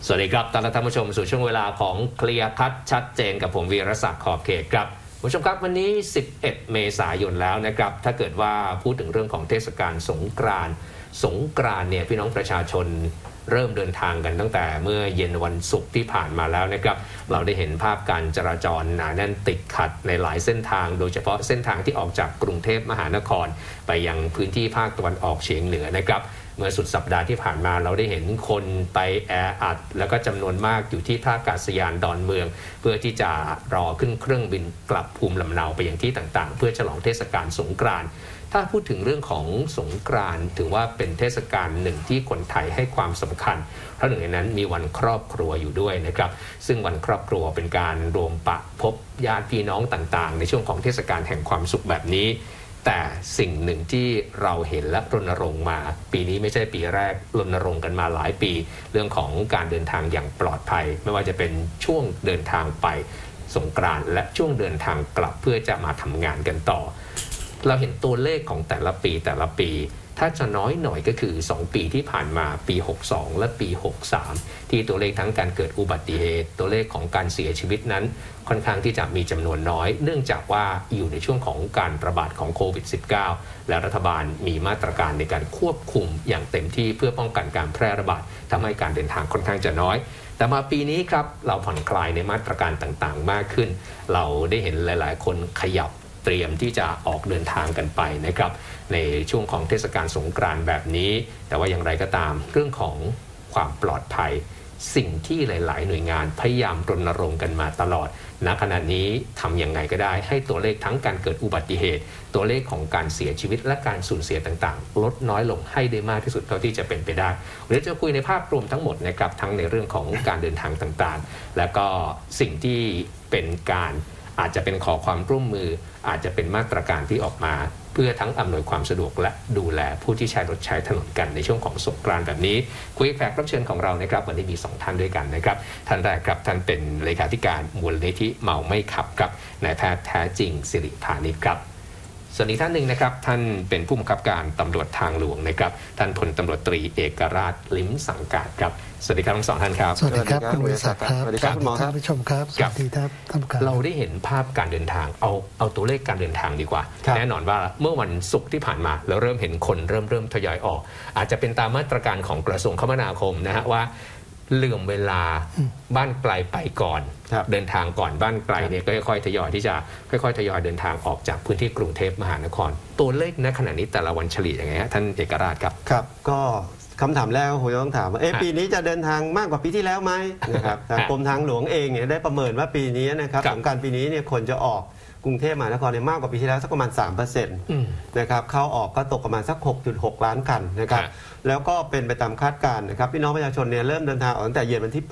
สวัสดีครับต้อนรับท่านผู้ชมสู่ช่วงเวลาของเคลียร์คัดชัดเจนกับผมวีรศักดิ์ขอบเขตครับผู้ชมครับวันนี้11เมษายนแล้วนะครับถ้าเกิดว่าพูดถึงเรื่องของเทศกาลสงกรานต์เนี่ยพี่น้องประชาชนเริ่มเดินทางกันตั้งแต่เมื่อเย็นวันศุกร์ที่ผ่านมาแล้วนะครับเราได้เห็นภาพการจราจรหนาแน่นติดขัดในหลายเส้นทางโดยเฉพาะเส้นทางที่ออกจากกรุงเทพมหานครไปยังพื้นที่ภาคตะวันออกเฉียงเหนือนะครับเมื่อสุดสัปดาห์ที่ผ่านมาเราได้เห็นคนไปแออัดแล้วก็จำนวนมากอยู่ที่ท่าอากาศยานดอนเมืองเพื่อที่จะรอขึ้นเครื่องบินกลับภูมิลำเนาไปยังที่ต่างๆเพื่อฉลองเทศกาลสงกรานต์ถ้าพูดถึงเรื่องของสงกรานต์ถือว่าเป็นเทศกาลหนึ่งที่คนไทยให้ความสำคัญเพราะหนึ่งในนั้นมีวันครอบครัวอยู่ด้วยนะครับซึ่งวันครอบครัวเป็นการรวมปะพบญาติพี่น้องต่างๆในช่วงของเทศกาลแห่งความสุขแบบนี้แต่สิ่งหนึ่งที่เราเห็นและรณรงค์มาปีนี้ไม่ใช่ปีแรกรณรงค์กันมาหลายปีเรื่องของการเดินทางอย่างปลอดภัยไม่ว่าจะเป็นช่วงเดินทางไปสงกรานต์และช่วงเดินทางกลับเพื่อจะมาทำงานกันต่อเราเห็นตัวเลขของแต่ละปีถ้าจะน้อยหน่อยก็คือ2ปีที่ผ่านมาปี62และปี63ที่ตัวเลขทั้งการเกิดอุบัติเหตุตัวเลขของการเสียชีวิตนั้นค่อนข้างที่จะมีจำนวนน้อยเนื่องจากว่าอยู่ในช่วงของการระบาดของโควิด -19 และรัฐบาลมีมาตรการในการควบคุมอย่างเต็มที่เพื่อป้องกันการแพร่ระบาดทำให้การเดินทางค่อนข้างจะน้อยแต่มาปีนี้ครับเราผ่อนคลายในมาตรการต่างๆมากขึ้นเราได้เห็นหลายๆคนขยับเตรียมที่จะออกเดินทางกันไปนะครับในช่วงของเทศกาลสงกรานต์แบบนี้แต่ว่าอย่างไรก็ตามเรื่องของความปลอดภัยสิ่งที่หลายๆหน่วยงานพยายามรณรงค์กันมาตลอดณขณะนี้ทำยังไงก็ได้ให้ตัวเลขทั้งการเกิดอุบัติเหตุตัวเลขของการเสียชีวิตและการสูญเสียต่างๆลดน้อยลงให้ได้มากที่สุดเท่าที่จะเป็นไปได้เดี๋ยวจะคุยในภาพรวมทั้งหมดนะครับทั้งในเรื่องของการเดินทางต่างๆและก็สิ่งที่เป็นการอาจจะเป็นขอความร่วมมืออาจจะเป็นมาตรการที่ออกมาเพื่อทั้งอำนวยความสะดวกและดูแลผู้ที่ใช้รถใช้ถนนกันในช่วงของสงกรานต์แบบนี้คุยแขกรับเชิญของเรานะครับวันนี้มี2ท่านด้วยกันนะครับท่านแรกครับท่านเป็นเลขาธิการมูลนิธิเมาไม่ขับครับนายแพทย์แท้จริงสิริพานิชครับส่วนอีกท่านหนึ่งนะครับท่านเป็นผู้บังคับการตำรวจทางหลวงนะครับท่านพลตำรวจตรีเอกราชลิ้มสังกาดครับสวัสดีครับทั้งสองท่านครับสวัสดีครับคุณวิศักดิ์ครับสวัสดีครับคุณหมอครับผู้ชมครับสวัสดีครับท่านผู้การเราได้เห็นภาพการเดินทางเอาตัวเลขการเดินทางดีกว่าแน่นอนว่าเมื่อวันศุกร์ที่ผ่านมาเราเริ่มเห็นคนเริ่มทยอยออกอาจจะเป็นตามมาตรการของกระทรวงคมนาคมนะฮะว่าเหลื่อมเวลาบ้านไกลไปก่อนเดินทางก่อนบ้านไกลเนี่ยก็ค่อยๆทยอยที่จะค่อยๆทยอยเดินทางออกจากพื้นที่กรุงเทพมหานครตัวเลขณขณะนี้แต่ละวันเฉลี่ยยังไงฮะท่านเอกราชครับครับก็คำถามแรกผมจะต้องถามว่าปีนี้จะเดินทางมากกว่าปีที่แล้วไหมนะครับทางกรมทางหลวงเองเนี่ยได้ประเมินว่าปีนี้นะครับสงกรานต์ปีนี้เนี่ยคนจะออกกรุงเทพมหานครเนี่ยมากกว่าปีที่แล้วสักประมาณ 3% นะครับเข้าออกก็ตกประมาณสัก 6.6 ล้านคันนะครับแล้วก็เป็นไปตามคาดการณ์นะครับพี่น้องประชาชนเนี่ยเริ่มเดินทางออกตั้งแต่เย็นวันที่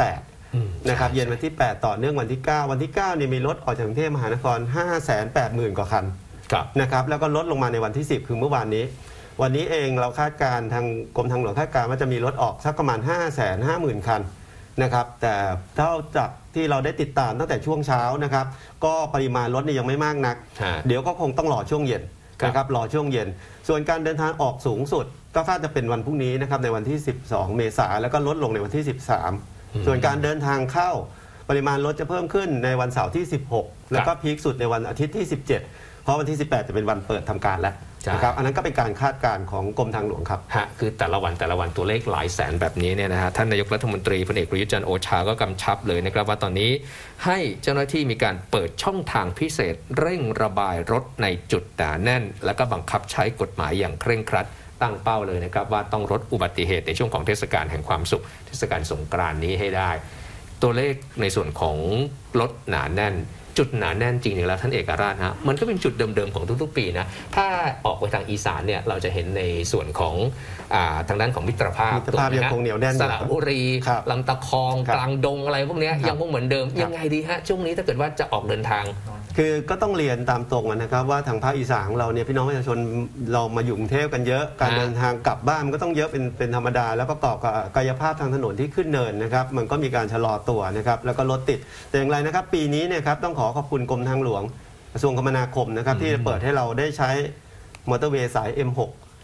8นะครับเย็นวันที่8ต่อเนื่องวันที่9วันที่9เนี่ยมีรถออกจากกรุงเทพมหานคร 580,000 กว่าคันนะครับแล้วก็ลดลงมาในวันที่10คือเมื่อวานนี้วันนี้เองเราคาดการทางกรมทางหลวงคาดการว่าจะมีรถออกสักประมาณ 550,000 คันนะครับแต่เท่าจากที่เราได้ติดตามตั้งแต่ช่วงเช้านะครับก็ปริมาณรถนี่ยังไม่มากนักเดี๋ยวก็คงต้องรอช่วงเย็นนะครับรอช่วงเย็นส่วนการเดินทางออกสูงสุดก็คาดจะเป็นวันพรุ่งนี้นะครับในวันที่12เมษายนแล้วก็ลดลงในวันที่13ส่วนการเดินทางเข้าปริมาณรถจะเพิ่มขึ้นในวันเสาร์ที่16แล้วก็พีคสุดในวันอาทิตย์ที่17เพราะวันที่18จะเป็นวันเปิดทำการแล้วนะครับอันนั้นก็เป็นการคาดการณ์ของกรมทางหลวงครับคือแต่ละวันตัวเลขหลายแสนแบบนี้เนี่ยนะฮะท่านนายกรัฐมนตรีพลเอกประยุทธ์จันทร์โอชาก็กำชับเลยนะครับว่าตอนนี้ให้เจ้าหน้าที่มีการเปิดช่องทางพิเศษเร่งระบายรถในจุดหนาแน่นและก็บังคับใช้กฎหมายอย่างเคร่งครัดตั้งเป้าเลยนะครับว่าต้องลดอุบัติเหตุในช่วงของเทศกาลแห่งความสุขเทศกาลสงกรานต์นี้ให้ได้ตัวเลขในส่วนของรถหนาแน่นจุดหนาแน่นจริงๆแล้วท่านเอกราชฮะมันก็เป็นจุดเดิมๆของทุกๆปีนะถ้าออกไปทางอีสานเนี่ยเราจะเห็นในส่วนของทางด้านของมิตรภาพยังคงเหนียวแน่นสระบุรีลำตะคองกลางดงอะไรพวกนี้ยังคงเหมือนเดิมยังไงดีฮะช่วงนี้ถ้าเกิดว่าจะออกเดินทางคือก็ต้องเรียนตามตรงนะครับว่าทางภาคอีสานของเราเนี่ยพี่น้องประชาชนเรามาอยู่กรุงเทพกันเยอะการเดินทางกลับบ้านมันก็ต้องเยอะเป็นธรรมดาแล้วประกอบกับกายภาพทางถนนที่ขึ้นเนินนะครับมันก็มีการชะลอตัวนะครับแล้วก็รถติดแต่อย่างไรนะครับปีนี้เนี่ยครับต้องขอบคุณกรมทางหลวงกระทรวงคมนาคมนะครับที่เปิดให้เราได้ใช้มอเตอร์เวย์สาย M6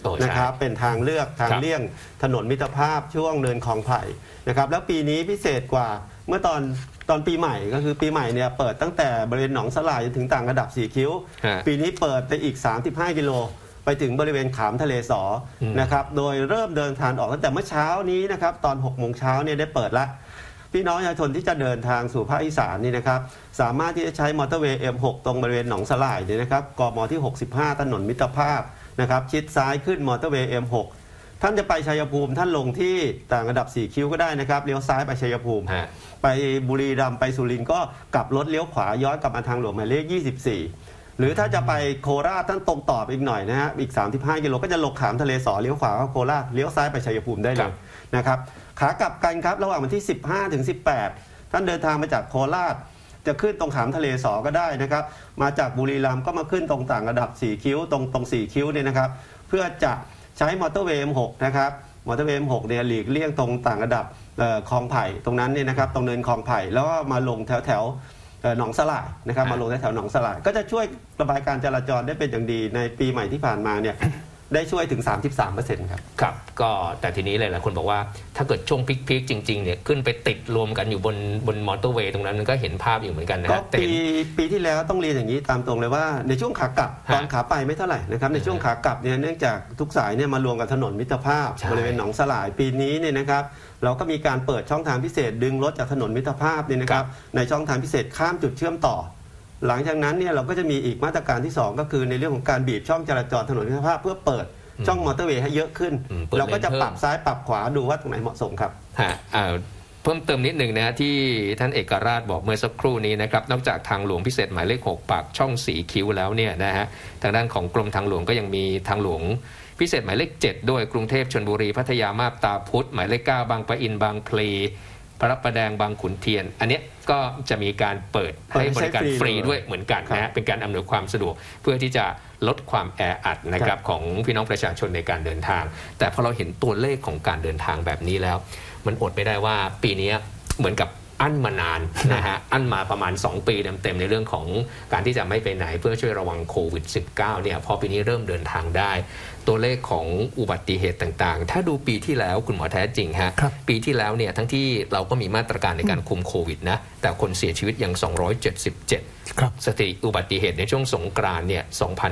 นะครับเป็นทางเลือกทางเลี่ยงถนนมิตรภาพช่วงเนินคลองไผ่นะครับแล้วปีนี้พิเศษกว่าเมื่อตอนปีใหม่ก็คือปีใหม่เนี่ยเปิดตั้งแต่บริเวณหนองสลายจนถึงต่างระดับ4คิ้วปีนี้เปิดไปอีก35กิโลไปถึงบริเวณขามทะเลสอนะครับโดยเริ่มเดินทางออกตั้งแต่เมื่อเช้านี้นะครับตอน6โมงเช้าเนี่ยได้เปิดละพี่น้องประชาชนที่จะเดินทางสู่ภาคอีสานนี่นะครับสามารถที่จะใช้มอเตอร์เวย์ M6 ตรงบริเวณหนองสลายเนี่ยนะครับกมที่65ถนนมิตรภาพนะครับชิดซ้ายขึ้นมอเตอร์เวย์ M6 ท่านจะไปชัยภูมิท่านลงที่ต่างระดับ4คิ้วก็ได้นะครับเลี้ยวซ้ายไปชัยภูมิไปบุรีรัมย์ไปสุรินทร์ก็กลับรถเลี้ยวขวาย้อนกลับมาทางหลวงหมายเลข24หรือถ้าจะไปโคราชท่านตรงต่ออีกหน่อยนะฮะอีก35กิโลก็จะลงขามทะเลสอเลี้ยวขวาเข้าโคราชเลี้ยวซ้ายไปชัยภูมิได้เลยนะครับขากลับกันครับระหว่างวันที่15ถึง18ท่านเดินทางมาจากโคราชจะขึ้นตรงขามทะเลสอก็ได้นะครับมาจากบุรีรัมย์ก็มาขึ้นตรงต่างระดับ4คิ้วตรง4คิ้วเนี่ยนะครับเพื่อจะใช้มอเตอร์เวย์ M6 นะครับมอเตอร์เวย์ M6 เนี่ยหลีกเลี่ยงตรงต่างระดับคลองไผ่ตรงนั้นเนี่ยนะครับตรงเนินคลองไผ่แล้วก็มาลงแถวหนองสลายนะครับมาลงแถวหนองสลายก็จะช่วยระบายการจราจรได้เป็นอย่างดีในปีใหม่ที่ผ่านมาเนี่ยได้ช่วยถึง 33% ครับครับก็แต่ทีนี้หลายคนบอกว่าถ้าเกิดช่วงพีคๆจริงๆเนี่ยขึ้นไปติดรวมกันอยู่บนมอเตอร์เวย์ตรงนั้นมันก็เห็นภาพอยู่เหมือนกันนะก็ปีที่แล้วต้องเรียนอย่างนี้ตามตรงเลยว่าในช่วงขากลับตอนขาไปไม่เท่าไหร่นะครับในช่วงขากลับเนี่ยเนื่องจากทุกสายเนี่ยมารวมกับถนนมิตรภาพบริเวณหนองสลายปีนี้เนี่ยนะครับเราก็มีการเปิดช่องทางพิเศษดึงรถจากถนนมิตรภาพเนี่ยนะครับในช่องทางพิเศษข้ามจุดเชื่อมต่อหลังจากนั้นเนี่ยเราก็จะมีอีกมาตรการที่2ก็คือในเรื่องของการบีบช่องจราจรถนนมิตรภาพเพื่อเปิดช่องมอเตอร์เวย์ให้เยอะขึ้นเราก็จะปรับซ้ายปรับขวาดูว่าตรงไหนเหมาะสมครับเพิ่มเติมนิดหนึ่งนะที่ท่านเอกราชบอกเมื่อสักครู่นี้นะครับนอกจากทางหลวงพิเศษหมายเลข6ปากช่อง4คิ้วแล้วเนี่ยนะฮะทางด้านของกรมทางหลวงก็ยังมีทางหลวงพิเศษหมายเลข7ด้วยกรุงเทพชลบุรีพัทยามาบตาพุธหมายเลข9บางปะอินบางพลีพระประแดงบางขุนเทียนอันนี้ก็จะมีการเปิดให้บริการฟรีด้วยเหมือนกันนะฮะเป็นการอำนวยความสะดวกเพื่อที่จะลดความแออัดนะครับของพี่น้องประชาชนในการเดินทางแต่พอเราเห็นตัวเลขของการเดินทางแบบนี้แล้วมันอดไม่ได้ว่าปีนี้เหมือนกับอั้นมานานนะฮะอั้นมาประมาณ2ปีเต็มๆในเรื่องของการที่จะไม่ไปไหนเพื่อช่วยระวังโควิด -19 เนี่ยพอปีนี้เริ่มเดินทางได้ตัวเลขของอุบัติเหตุต่างๆถ้าดูปีที่แล้วคุณหมอแท้จริงฮะปีที่แล้วเนี่ยทั้งที่เราก็มีมาตรการในการคุมโควิดนะแต่คนเสียชีวิตยัง277สถิติอุบัติเหตุในช่วงสงกรานต์เนี่ย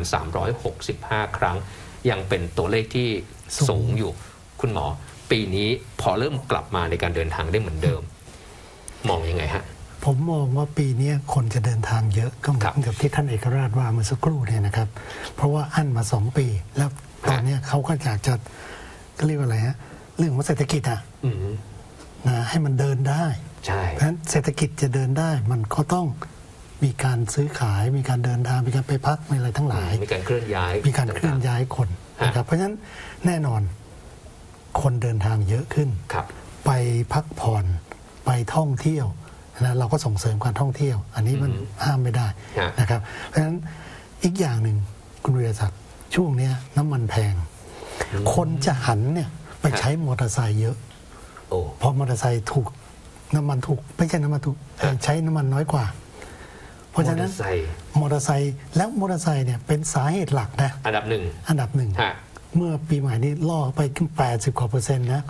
2,365 ครั้งยังเป็นตัวเลขที่สูงอยู่คุณหมอปีนี้พอเริ่มกลับมาในการเดินทางได้เหมือนเดิมมองยังไงฮะผมมองว่าปีนี้คนจะเดินทางเยอะก็เหมือนกับที่ท่านเอกราชว่าเมื่อสักครู่เนี่ยนะครับเพราะว่าอั้นมา2ปีแล้วตอนนี้เขาก็อยากจะเรียกว่าอะไรฮะเรื่องของเศรษฐกิจนะให้มันเดินได้ใช่เพราะฉะนั้นเศรษฐกิจจะเดินได้มันก็ต้องมีการซื้อขายมีการเดินทางมีการไปพักมีอะไรทั้งหลายมีการเคลื่อนย้ายมีการเคลื่อนย้ายคนนะครับเพราะฉะนั้นแน่นอนคนเดินทางเยอะขึ้นไปพักผ่อนไปท่องเที่ยวนะเราก็ส่งเสริมการท่องเที่ยวอันนี้มันห้ามไม่ได้นะครับเพราะฉะนั้นอีกอย่างหนึ่งคุณวิรศักดิ์ช่วงนี้น้ำมันแพงคนจะหันเนี่ยไปใช้มอเตอร์ไซค์เยอะเพราะมอเตอร์ไซค์ถูกน้ำมันถูกไม่ใช่น้ำมันถูกใช้น้ำมันน้อยกว่าเพราะฉะนั้นมอเตอร์ไซค์แล้วมอเตอร์ไซค์เนี่ยเป็นสาเหตุหลักนะอันดับหนึ่งเมื่อปีใหม่นี้ล่อไป80 กว่า%นะ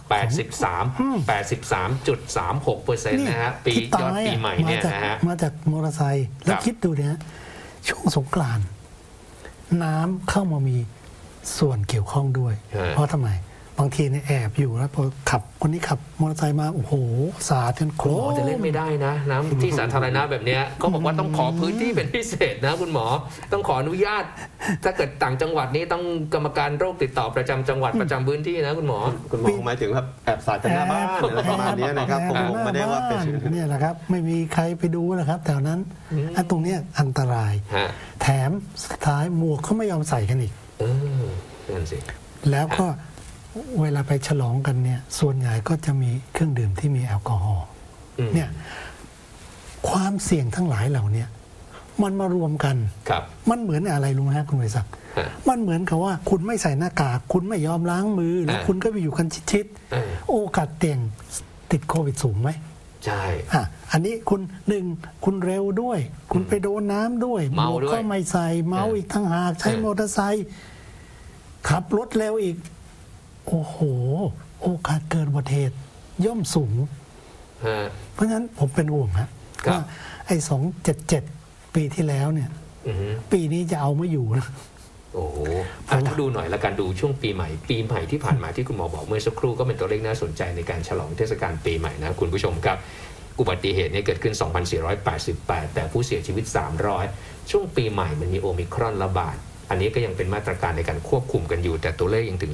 83.36%นะฮะปียอดปีใหม่เนี่ยนะฮะมาจากมอเตอร์ไซค์แล้วคิดดูเนี่ยช่วงสงกรานต์น้ำเข้ามามีส่วนเกี่ยวข้องด้วยเพราะทำไมบางทีเนี่ยแอบอยู่แล้วพอคนนี้ขับมอเตอร์ไซค์มาโอ้โหสาดจนโคลนจะเล่นไม่ได้นะน้ำที่สาธารณะแบบนี้เขาบอกว่าต้องขอพื้นที่เป็นพิเศษนะคุณหมอต้องขออนุญาตถ้าเกิดต่างจังหวัดนี้ต้องกรรมการโรคติดต่อประจำจังหวัดประจำพื้นที่นะคุณหมอหมายถึงครับแอบสาดจากหน้าบ้านอะไรประมาณนี้นะครับผมไม่ได้ว่าเป็นเนี่ยแหละครับไม่มีใครไปดูนะครับแถวนั้นตรงนี้อันตรายแถมสุดท้ายหมวกเขาไม่ยอมใส่กันอีกนั่นสิแล้วก็เวลาไปฉลองกันเนี่ยส่วนใหญ่ก็จะมีเครื่องดื่มที่มีแอลกอฮอล์เนี่ยความเสี่ยงทั้งหลายเหล่านี้มันมารวมกันมันเหมือนอะไรรู้ไหมครับคุณวิศักดิ์มันเหมือนกับว่าคุณไม่ใส่หน้ากากคุณไม่ยอมล้างมือแล้วคุณก็ไปอยู่กันชิดๆโอกาสเสี่ยงติดโควิดสูงไหมใช่อันนี้คุณเร็วด้วยคุณไปโดนน้ำด้วยหมวกก็ไม่ใส่เมาอีกทั้งหากใช้มอเตอร์ไซค์ขับรถเร็วอีกโอ้โหโอกาสเกิดอุบัติเหตุย่อมสูงเพราะฉะนั้นผมเป็นห่วงฮะว่าไอ้277ปีที่แล้วเนี่ยปีนี้จะเอาไม่อยู่นะโอ้โหถ้าดูหน่อยละกันดูช่วงปีใหม่ที่ผ่านมาที่คุณหมอบอกเมื่อสักครู่ก็เป็นตัวเลขน่าสนใจในการฉลองเทศกาลปีใหม่นะคุณผู้ชมครับอุบัติเหตุนี้เกิดขึ้น 2,488 แต่ผู้เสียชีวิต 300 ช่วงปีใหม่มันมีโอมิครอนระบาดอันนี้ก็ยังเป็นมาตรการในการควบคุมกันอยู่แต่ตัวเลขยังถึง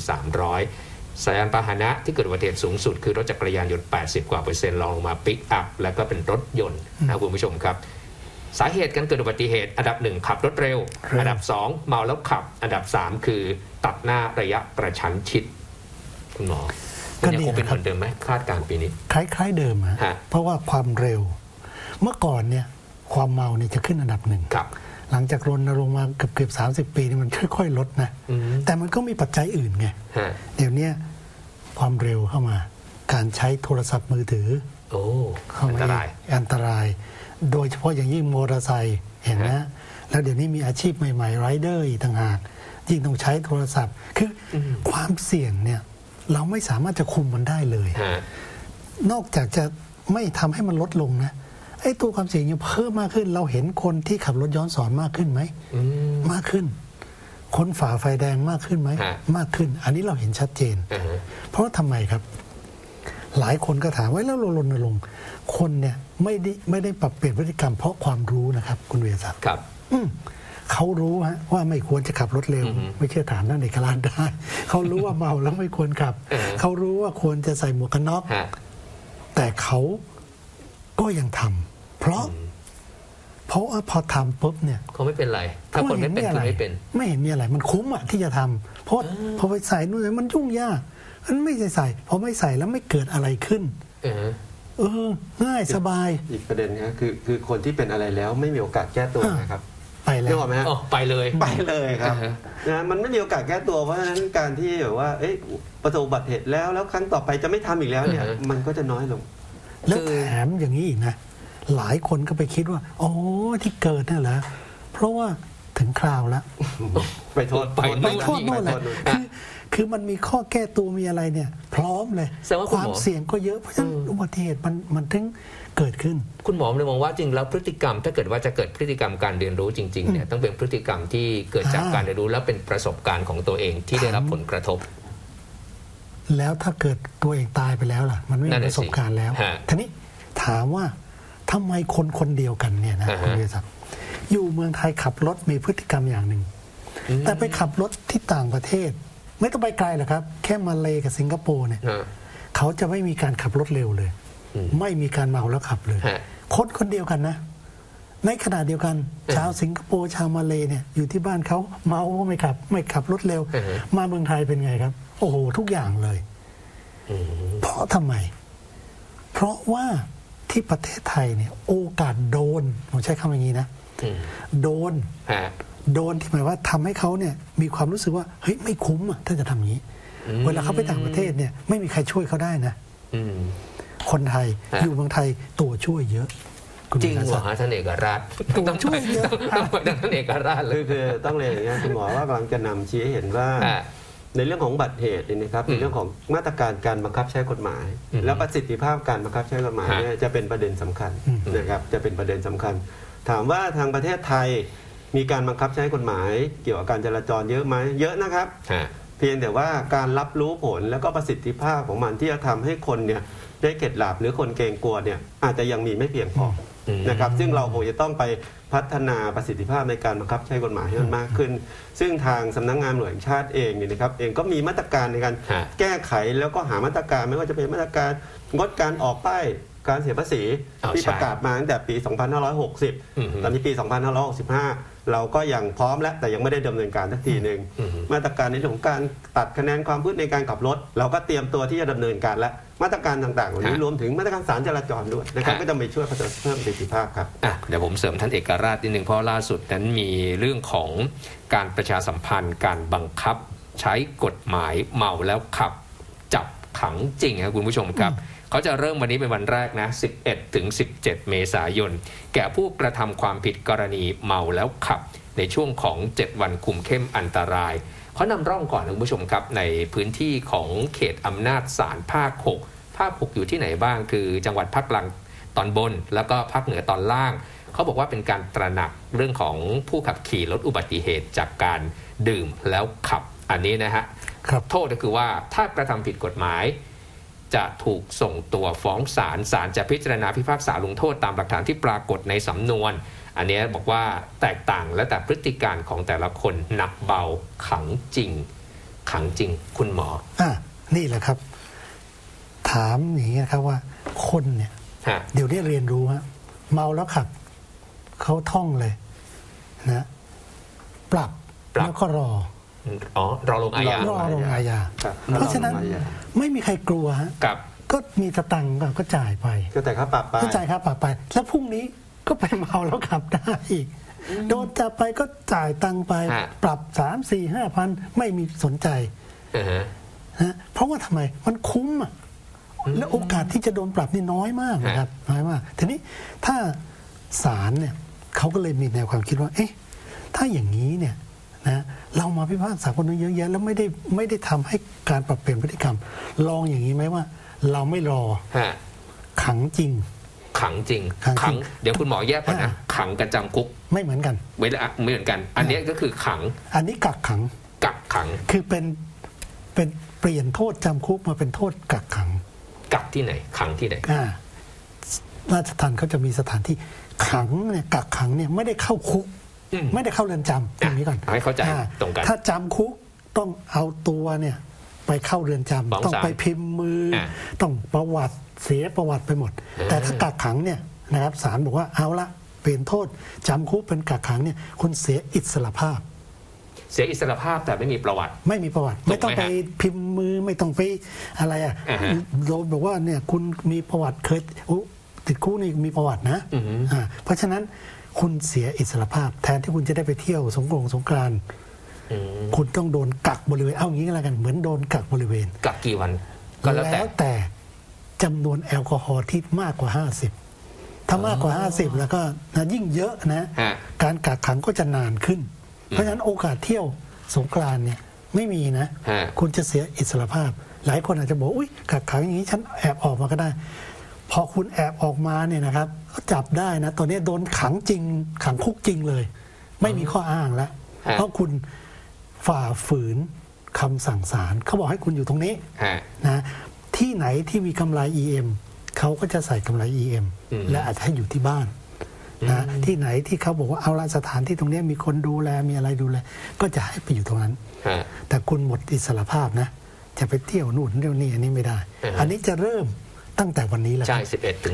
300 สายานพาหนะที่เกิดอุบัติเหตุสูงสุดคือรถจักรยานยนต์80 กว่า%รองลงมาปิกอัพแล้วก็เป็นรถยนต์นะคุณผู้ชมครับสาเหตุการเกิดอุบัติเหตุอันดับ1ขับรถเร็วอันดับ2เมาแล้วขับอันดับ3คือตัดหน้าระยะกระชั้นชิดคุณหมอมันยังคงเป็นเหมือนเดิมไหมคาดการณ์ปีนี้คล้ายๆเดิมฮะเพราะว่าความเร็วเมื่อก่อนเนี่ยความเมาเนี่ยจะขึ้นอันดับ1หลังจากรณรงค์มาเกือบ30 ปีนี่มันค่อยๆลดนะแต่มันก็มีปัจจัยอื่นไงเดี๋ยวนี้ความเร็วเข้ามาการใช้โทรศัพท์มือถืออันตรายโดยเฉพาะอย่างยิ่งมอเตอร์ไซค์เห็นนะแล้วเดี๋ยวนี้มีอาชีพใหม่ๆไรเดอร์อีกต่างหากยิ่งต้องใช้โทรศัพท์คือความเสี่ยงเนี่ยเราไม่สามารถจะคุมมันได้เลยนอกจากจะไม่ทำให้มันลดลงนะไอ้ตัวความเสี่ยงยังเพิ่มมากขึ้นเราเห็นคนที่ขับรถย้อนสอนมากขึ้นไหมมากขึ้นคนฝ่าไฟแดงมากขึ้นไหมมากขึ้นอันนี้เราเห็นชัดเจนเพราะทำไมครับหลายคนก็ถามว่าแล้วรณรงค์คนเนี่ยไม่ได้ปรับเปลี่ยนพฤติกรรมเพราะความรู้นะครับคุณเวียศักดิ์ครับเขารู้ฮะว่าไม่ควรจะขับรถเร็วไม่เชื่อถามนั่นเอกราชได้เขารู้ว่าเมาแล้วไม่ควรขับเขารู้ว่าควรจะใส่หมวกกันน็อกแต่เขาก็ยังทำเพราะว่าพอทำปุ๊บเนี่ยเขาไม่เป็นไรถ้าคนไม่เป็นคือไม่เป็นไม่เห็นมีอะไรมันคุ้มอ่ะที่จะทำเพราะพอไปใส่นู่นมันยุ่งยากมันไม่ใส่พอไม่ใส่แล้วไม่เกิดอะไรขึ้นง่ายสบายอีกประเด็นนะคือคนที่เป็นอะไรแล้วไม่มีโอกาสแก้ตัวนะครับไปแล้วนึกออกไหมฮะไปเลยครับนะมันไม่มีโอกาสแก้ตัวเพราะฉะนั้นการที่แบบว่าประสบอุบัติเหตุแล้วครั้งต่อไปจะไม่ทำอีกแล้วเนี่ยมันก็จะน้อยลงแล้วแถมอย่างนี้อีกนะหลายคนก็ไปคิดว่าโอ้ที่เกิดนั่นแหละเพราะว่าถึงคราวแล้วไปโทษโน่นแหละคือมันมีข้อแก้ตัวมีอะไรเนี่ยพร้อมเลยความเสี่ยงก็เยอะเพราะฉะนั้นอุบัติเหตุมันถึงเกิดขึ้นคุณหมอเลยมองว่าจริงแล้วพฤติกรรมถ้าเกิดว่าจะเกิดพฤติกรรมการเรียนรู้จริงๆเนี่ยต้องเป็นพฤติกรรมที่เกิดจากการเรียนรู้และเป็นประสบการณ์ของตัวเองที่ได้รับผลกระทบแล้วถ้าเกิดตัวเองตายไปแล้วล่ะมันไม่มีประสบการณ์แล้วทีนี้ถามว่าทำไมคนเดียวกันเนี่ยนะคุณเวียศักดิ์อยู่เมืองไทยขับรถมีพฤติกรรมอย่างหนึ่งแต่ไปขับรถที่ต่างประเทศไม่ต้องไปไกลหรอกครับแค่มาเลกับสิงคโปร์เนี่ยเขาจะไม่มีการขับรถเร็วเลยไม่มีการเมาแล้วขับเลยคนเดียวกันนะในขณะเดียวกันชาวสิงคโปร์ชาวมาเลเนี่ยอยู่ที่บ้านเขาเมาก็ไม่ขับรถเร็วมาเมืองไทยเป็นไงครับโอ้โหทุกอย่างเลยเพราะทำไมเพราะว่าที่ประเทศไทยเนี่ยโอกาสโดนผมใช้คำอย่างนี้นะโดนที่หมายว่าทำให้เขาเนี่ยมีความรู้สึกว่าเฮ้ยไม่คุ้มอ่ะถ้าจะทำอย่างนี้เวลาเขาไปต่างประเทศเนี่ยไม่มีใครช่วยเขาได้นะคนไทยอยู่เมืองไทยตัวช่วยเยอะจริงเหรอฮะท่านเอกราชต้องช่วยเยอะต้องไปท่านเอกราชเลยคือต้องเลยอย่างนี้คุณหมอว่ากำลังจะนำชี้ให้เห็นว่าในเรื่องของอุบัติเหตุนะครับในเรื่องของมาตรการการบังคับใช้กฎหมายและประสิทธิภาพการบังคับใช้กฎหมายเนี่ยจะเป็นประเด็นสำคัญนะครับจะเป็นประเด็นสำคัญถามว่าทางประเทศไทยมีการบังคับใช้กฎหมายเกี่ยวกับการจราจรเยอะไหมเยอะนะครับเพียงแต่ว่าการรับรู้ผลแล้วก็ประสิทธิภาพของมันที่จะทำให้คนเนี่ยได้เข็ดหลาบหรือคนเกรงกลัวเนี่ยอาจจะยังมีไม่เพียงพอนะครับซึ่งเราคงจะต้องไปพัฒนาประสิทธิภาพในการบังคับใช้กฎหมายให้มันมากขึ้นซึ่งทางสำนักงานตำรวจแห่งชาติเองเนี่ยนะครับเองก็มีมาตรการในการแก้ไขแล้วก็หามาตรการไม่ว่าจะเป็นมาตรการงดการออกป้ายการเสียภาษีที่ประกาศมาตั้งแต่ปี 2560 ตอนนี้ปี 2565 เราก็ยังพร้อมแล้วแต่ยังไม่ได้ดำเนินการสักทีหนึ่งมาตรการในเรื่องของการตัดคะแนนความพืชในการขับรถเราก็เตรียมตัวที่จะดำเนินการและมาตรการต่างๆเหล่านี้รวมถึงมาตรการศาลจราจรด้วยนะครับก็จะไปช่วยเพิ่มประสิทธิภาพครับเดี๋ยวผมเสริมท่านเอกราชนิดนึงเพราะล่าสุดนั้นมีเรื่องของการประชาสัมพันธ์การบังคับใช้กฎหมายเมาแล้วขับจับขังจริงครับคุณผู้ชมครับเขาจะเริ่มวันนี้เป็นวันแรกนะ11 ถึง 17 เมษายนแก่ผู้กระทำความผิดกรณีเมาแล้วขับในช่วงของ7 วันคุมเข้มอันตรายเพราะนำร่องก่อนนะคุณผู้ชมครับในพื้นที่ของเขตอำนาจศาลภาค 6 ภาค 6 อยู่ที่ไหนบ้างคือจังหวัดภาคกลางตอนบนแล้วก็ภาคเหนือตอนล่างเขาบอกว่าเป็นการตระหนักเรื่องของผู้ขับขี่ลดอุบัติเหตุจากการดื่มแล้วขับอันนี้นะฮะโทษก็คือว่าถ้ากระทำผิดกฎหมายจะถูกส่งตัวฟ้องศาลจะพิจารณาพิพากษาลงโทษตามหลักฐานที่ปรากฏในสำนวนอันนี้บอกว่าแตกต่างและแต่พฤติการของแต่ละคนหนักเบาขังจริงคุณหมอนี่แหละครับถามอย่างนี้ครับว่าคนเนี่ยเดี๋ยวนี้เรียนรู้ฮะเมาแล้วขับเขาท่องเลยนะปรับแล้วก็รอลงอาญารอลงอาญาเพราะฉะนั้นไม่มีใครกลัวฮะก็มีสตังค์ก็จ่ายไปก็จ่ายค่าปรับไปก็จ่ายค่าปรับไปแล้วพรุ่งนี้ก็ไปเมาแล้วขับได้อีกโดนจับไปก็จ่ายตังค์ไปปรับ 3-4-5,000ไม่มีสนใจนะเพราะว่าทำไมมันคุ้มอ่ะและโอกาสที่จะโดนปรับนี่น้อยมากนะครับน้อยมากทีนี้ถ้าศาลเนี่ยเขาก็เลยมีแนวความคิดว่าเอ๊ะถ้าอย่างนี้เนี่ยนะเรามาพิพากษาคนนึงเยอะแยะแล้วไม่ได้ทำให้การปรับเปลี่ยนพฤติกรรมลองอย่างนี้ไหมว่าเราไม่รอขังจริงเดี๋ยวคุณหมอแยกก่อนนะขังกับจำคุกไม่เหมือนกันไม่เหมือนกันอันนี้ก็คือขังอันนี้กักขังคือเป็นเปลี่ยนโทษจำคุกมาเป็นโทษกักขังกักที่ไหนขังที่ไหนราชทัณฑ์เขาจะมีสถานที่ขังเนี่ยกักขังเนี่ยไม่ได้เข้าคุกไม่ได้เข้าเรือนจำตรงนี้ก่อนให้เข้าใจตรงกันถ้าจำคุกต้องเอาตัวเนี่ยไปเข้าเรือนจำต้องไปพิมพ์มือต้องประวัติเสียประวัติไปหมดแต่ถ้ากักขังเนี่ยนะครับศาลบอกว่าเอาละเปลี่ยนโทษจำคุกเป็นกักขังเนี่ยคุณเสียอิสรภาพแต่ไม่มีประวัติไม่ต้องไปพิมพ์มือไม่ต้องไปอะไรโดนบอกว่าเนี่ยคุณมีประวัติเคยติดคุกนี่มีประวัตินะเพราะฉะนั้นคุณเสียอิสรภาพแทนที่คุณจะได้ไปเที่ยวสงกรานต์คุณต้องโดนกักบริเวณเอางี้ก็แล้วกันเหมือนโดนกักบริเวณกักกี่วันก็แล้วแต่จำนวนแอลกอฮอล์ที่มากกว่า50ถ้ามากกว่า50แล้วก็ยิ่งเยอะนะการกักขังก็จะนานขึ้นเพราะฉะนั้นโอกาสเที่ยวสงกรานต์เนี่ยไม่มีนะคุณจะเสียอิสรภาพหลายคนอาจจะบอกอุ้ยกักขังอย่างนี้ฉันแอบออกมาก็ได้พอคุณแอบออกมาเนี่ยนะครับจับได้นะตอนนี้โดนขังจริงขังคุกจริงเลยไม่มีข้ออ้างแล้วเพราะคุณฝ่าฝืนคำสั่งศาลเขาบอกให้คุณอยู่ตรงนี้นะที่ไหนที่มีกำไร EM เขาก็จะใส่กำไร EM และอาจจะให้อยู่ที่บ้านนะที่ไหนที่เขาบอกว่าเอาละสถานที่ตรงนี้มีคนดูแลมีอะไรดูแลก็จะให้ไปอยู่ตรงนั้นแต่คุณหมดอิสรภาพนะจะไปเที่ยวนู่นเที่ยวนี่อันนี้ไม่ได้อันนี้จะเริ่มตั้งแต่วันนี้แหละใช่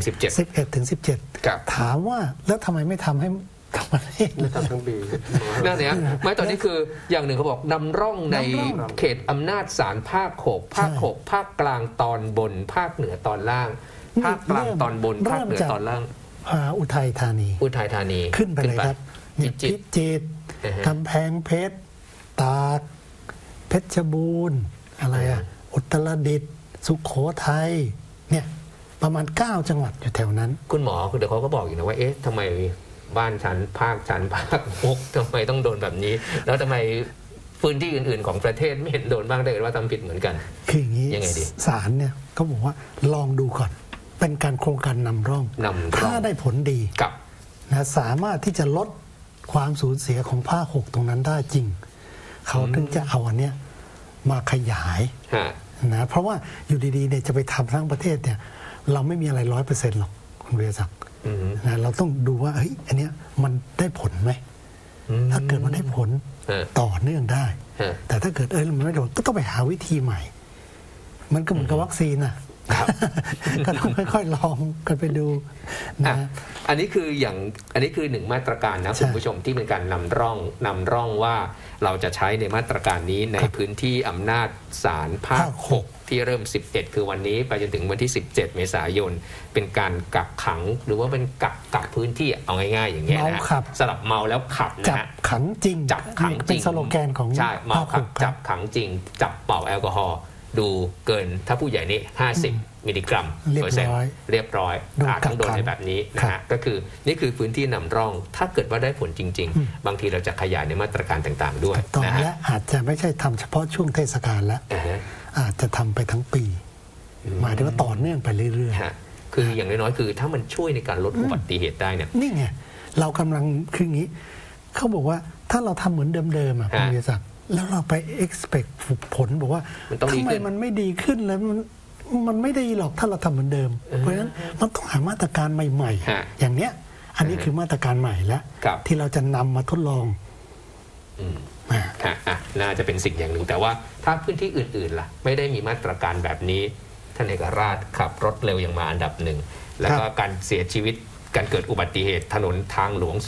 11-17ถามว่าแล้วทำไมไม่ทำให้ทั้งประเทศทั้งปีนั่นเนี่ยไม่ตอนนี้คืออย่างหนึ่งเขาบอกนำร่องในเขตอำนาจศาลภาค 6ภาคกลางตอนบนภาคเหนือตอนล่างภาคกลางตอนบนภาคเหนือตอนล่างอุทัยธานีขึ้นไปเลยครับพิจิตรกำแพงเพชรตากเพชรบูรณ์อะไรอุตรดิตถ์สุโขทัยเนี่ยประมาณ9จังหวัดอยู่แถวนั้นคุณหมอเดี๋ยวเขาก็บอกอยู่นะว่าเอ๊ะทำไมบ้านฉันภาค6ทำไมต้องโดนแบบนี้แล้วทำไมพื้นที่อื่นๆของประเทศไม่เห็นโดนบ้างได้ว่าทำผิดเหมือนกันคืออย่างนี้ยังไงดีศาลเนี่ยเขาบอกว่าลองดูก่อนเป็นการโครงการนำร่องถ้าได้ผลดีนะสามารถที่จะลดความสูญเสียของภาค 6ตรงนั้นได้จริงเขาถึงจะเอาอันเนี้ยมาขยายนะเพราะว่าอยู่ดีๆเนี่ยจะไปทำทั้งประเทศเนี่ยเราไม่มีอะไร 100% หรอกคุณวิรศักดิ์นะเราต้องดูว่าเฮ้ยอันเนี้ยมันได้ผลไหมถ้าเกิดมันได้ผลต่อเนื่องได้แต่ถ้าเกิดมันไม่ได้ผลก็ต้องไปหาวิธีใหม่มันก็เหมือนกับวัคซีนน่ะก็ต้องค่อยๆลองกันไปดูนะอันนี้คือหนึ่งมาตรการนะคุณผู้ชมที่เป็นการนำร่องว่าเราจะใช้ในมาตรการนี้ในพื้นที่อำนาจศาลภาค 6ที่เริ่ม11คือวันนี้ไปจนถึงวันที่17เมษายนเป็นการกักขังหรือว่าเป็นกักพื้นที่เอาง่ายๆอย่างเงี้ยนะสลับเมาแล้วขับนะจับขังจริงจับขังจริงเป็นสโลแกนของใช่เมาขับจับขังจริงจับเป่าแอลกอฮอล์ดูเกินถ้าผู้ใหญ่นี่50 มิลลิกรัมเปอร์เซ็นต์เรียบร้อยอาจต้องโดนในแบบนี้นะฮะก็คือนี่คือพื้นที่นำร่องถ้าเกิดว่าได้ผลจริงๆบางทีเราจะขยายในมาตรการต่างๆด้วยนะฮะและอาจจะไม่ใช่ทำเฉพาะช่วงเทศกาลแล้วอาจจะทำไปทั้งปีหมายถึงว่าต่อเนื่องไปเรื่อยๆคืออย่างน้อยๆคือถ้ามันช่วยในการลดอุบัติเหตุได้เนี่ยนี่ไงเรากำลังคืออย่างนี้เขาบอกว่าถ้าเราทำเหมือนเดิมๆคุณวิศักดิ์แล้วเราไป expect ผลบอกว่าทำไมมันไม่ดีขึ้นแล้วมันไม่ดีหรอกถ้าเราทำเหมือนเดิมเพราะฉะนั้นมันต้องหามาตรการใหม่ๆอย่างเนี้ยอันนี้คือมาตรการใหม่แล้วที่เราจะนำมาทดลองน่าจะเป็นสิ่งอย่างหนึ่งแต่ว่าถ้าพื้นที่อื่นๆล่ะไม่ได้มีมาตรการแบบนี้ท่านเอกราชขับรถเร็วยังมาอันดับหนึ่งแล้วก็การเสียชีวิตการเกิดอุบัติเหตุถนนทางหลวง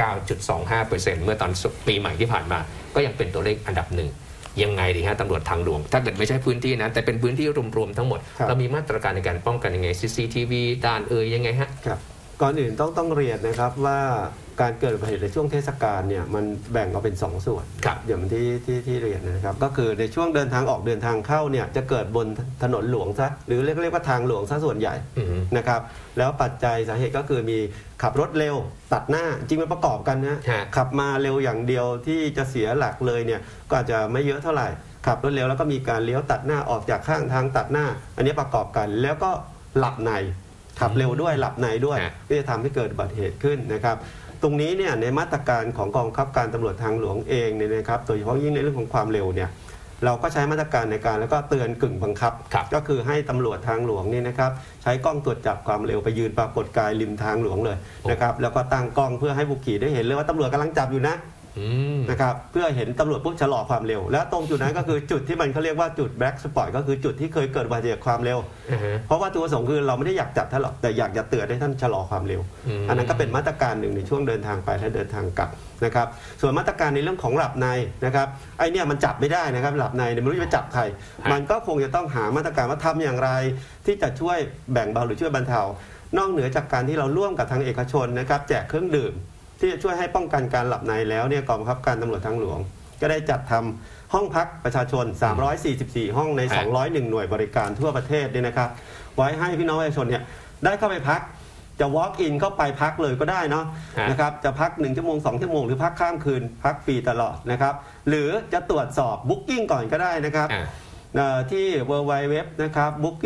39.25% เมื่อตอนปีใหม่ที่ผ่านมาก็ยังเป็นตัวเลขอันดับหนึ่งยังไงดีฮะตำรวจทางหลวงถ้าเกิดไม่ใช่พื้นที่นะแต่เป็นพื้นที่รวมๆทั้งหมดเรามีมาตรการในการป้องกันยังไง CCTV ด่านยังไงฮะก่อนอื่นต้องเรียนนะครับว่าการเกิดอุบัติเหตุในช่วงเทศกาลเนี่ยมันแบ่งออกเป็น2ส่วนอย่างที่เรียนนะครับก็คือในช่วงเดินทางออกเดินทางเข้าเนี่ยจะเกิดบนถนนหลวงซะหรือเรียกว่าทางหลวงซะส่วนใหญ่นะครับแล้วปัจจัยสาเหตุก็คือมีขับรถเร็วตัดหน้าจริงมันประกอบกันนะขับมาเร็วอย่างเดียวที่จะเสียหลักเลยเนี่ยก็อาจจะไม่เยอะเท่าไหร่ขับรถเร็วแล้วก็มีการเลี้ยวตัดหน้าออกจากข้างทางตัดหน้าอันนี้ประกอบกันแล้วก็หลับในขับเร็วด้วยหลับในด้วยก็จะทำให้เกิดอุบัติเหตุขึ้นนะครับตรงนี้เนี่ยในมาตรการของกองบังคับการตำรวจทางหลวงเองเนี่ยนะครับโดยเฉพาะยิ่งในเรื่องของความเร็วเนี่ยเราก็ใช้มาตรการในการแล้วก็เตือนกึ่งบังคับก็คือให้ตำรวจทางหลวงนี่นะครับใช้กล้องตรวจจับความเร็วไปยืนปรากฏกายริมทางหลวงเลยนะครับแล้วก็ตั้งกล้องเพื่อให้ผู้ขี่ได้เห็นเลยว่าตำรวจกำลังจับอยู่นะนะครับเพื่อเห็นตำรวจปุ๊บชะลอความเร็วและตรงจุดนั้นก็คือจุดที่มันเขาเรียกว่าจุดแบล็กสปอตก็คือจุดที่เคยเกิดอุบัติเหตุความเร็วเพราะว่าตัวประสงค์คือเราไม่ได้อยากจับท่านหรอกแต่อยากจะเตือนให้ท่านชะลอความเร็วอันนั้นก็เป็นมาตรการหนึ่งในช่วงเดินทางไปและเดินทางกลับนะครับส่วนมาตรการในเรื่องของหลับในนะครับไอเนี่ยมันจับไม่ได้นะครับหลับในเนี่ยไม่รู้จะจับใครมันก็คงจะต้องหามาตรการว่าทำอย่างไรที่จะช่วยแบ่งเบาหรือช่วยบรรเทานอกเหนือจากการที่เราร่วมกับทางเอกชนนะครับแจกเครื่องดื่มที่จะช่วยให้ป้องกันการหลับในแล้วเนี่ยกองบังคับการตำรวจทางหลวงก็ได้จัดทำห้องพักประชาชน344ห้องใน201หน่วยบริการทั่วประเทศเนี่ยนะครับไว้ให้พี่น้องประชาชนเนี่ยได้เข้าไปพักจะ walk in เข้าไปพักเลยก็ได้เนาะนะครับจะพัก1ชั่วโมง2ชั่วโมงหรือพักข้ามคืนพักฟรีตลอดนะครับหรือจะตรวจสอบ booking ก่อนก็ได้นะครับที่ www นะครับ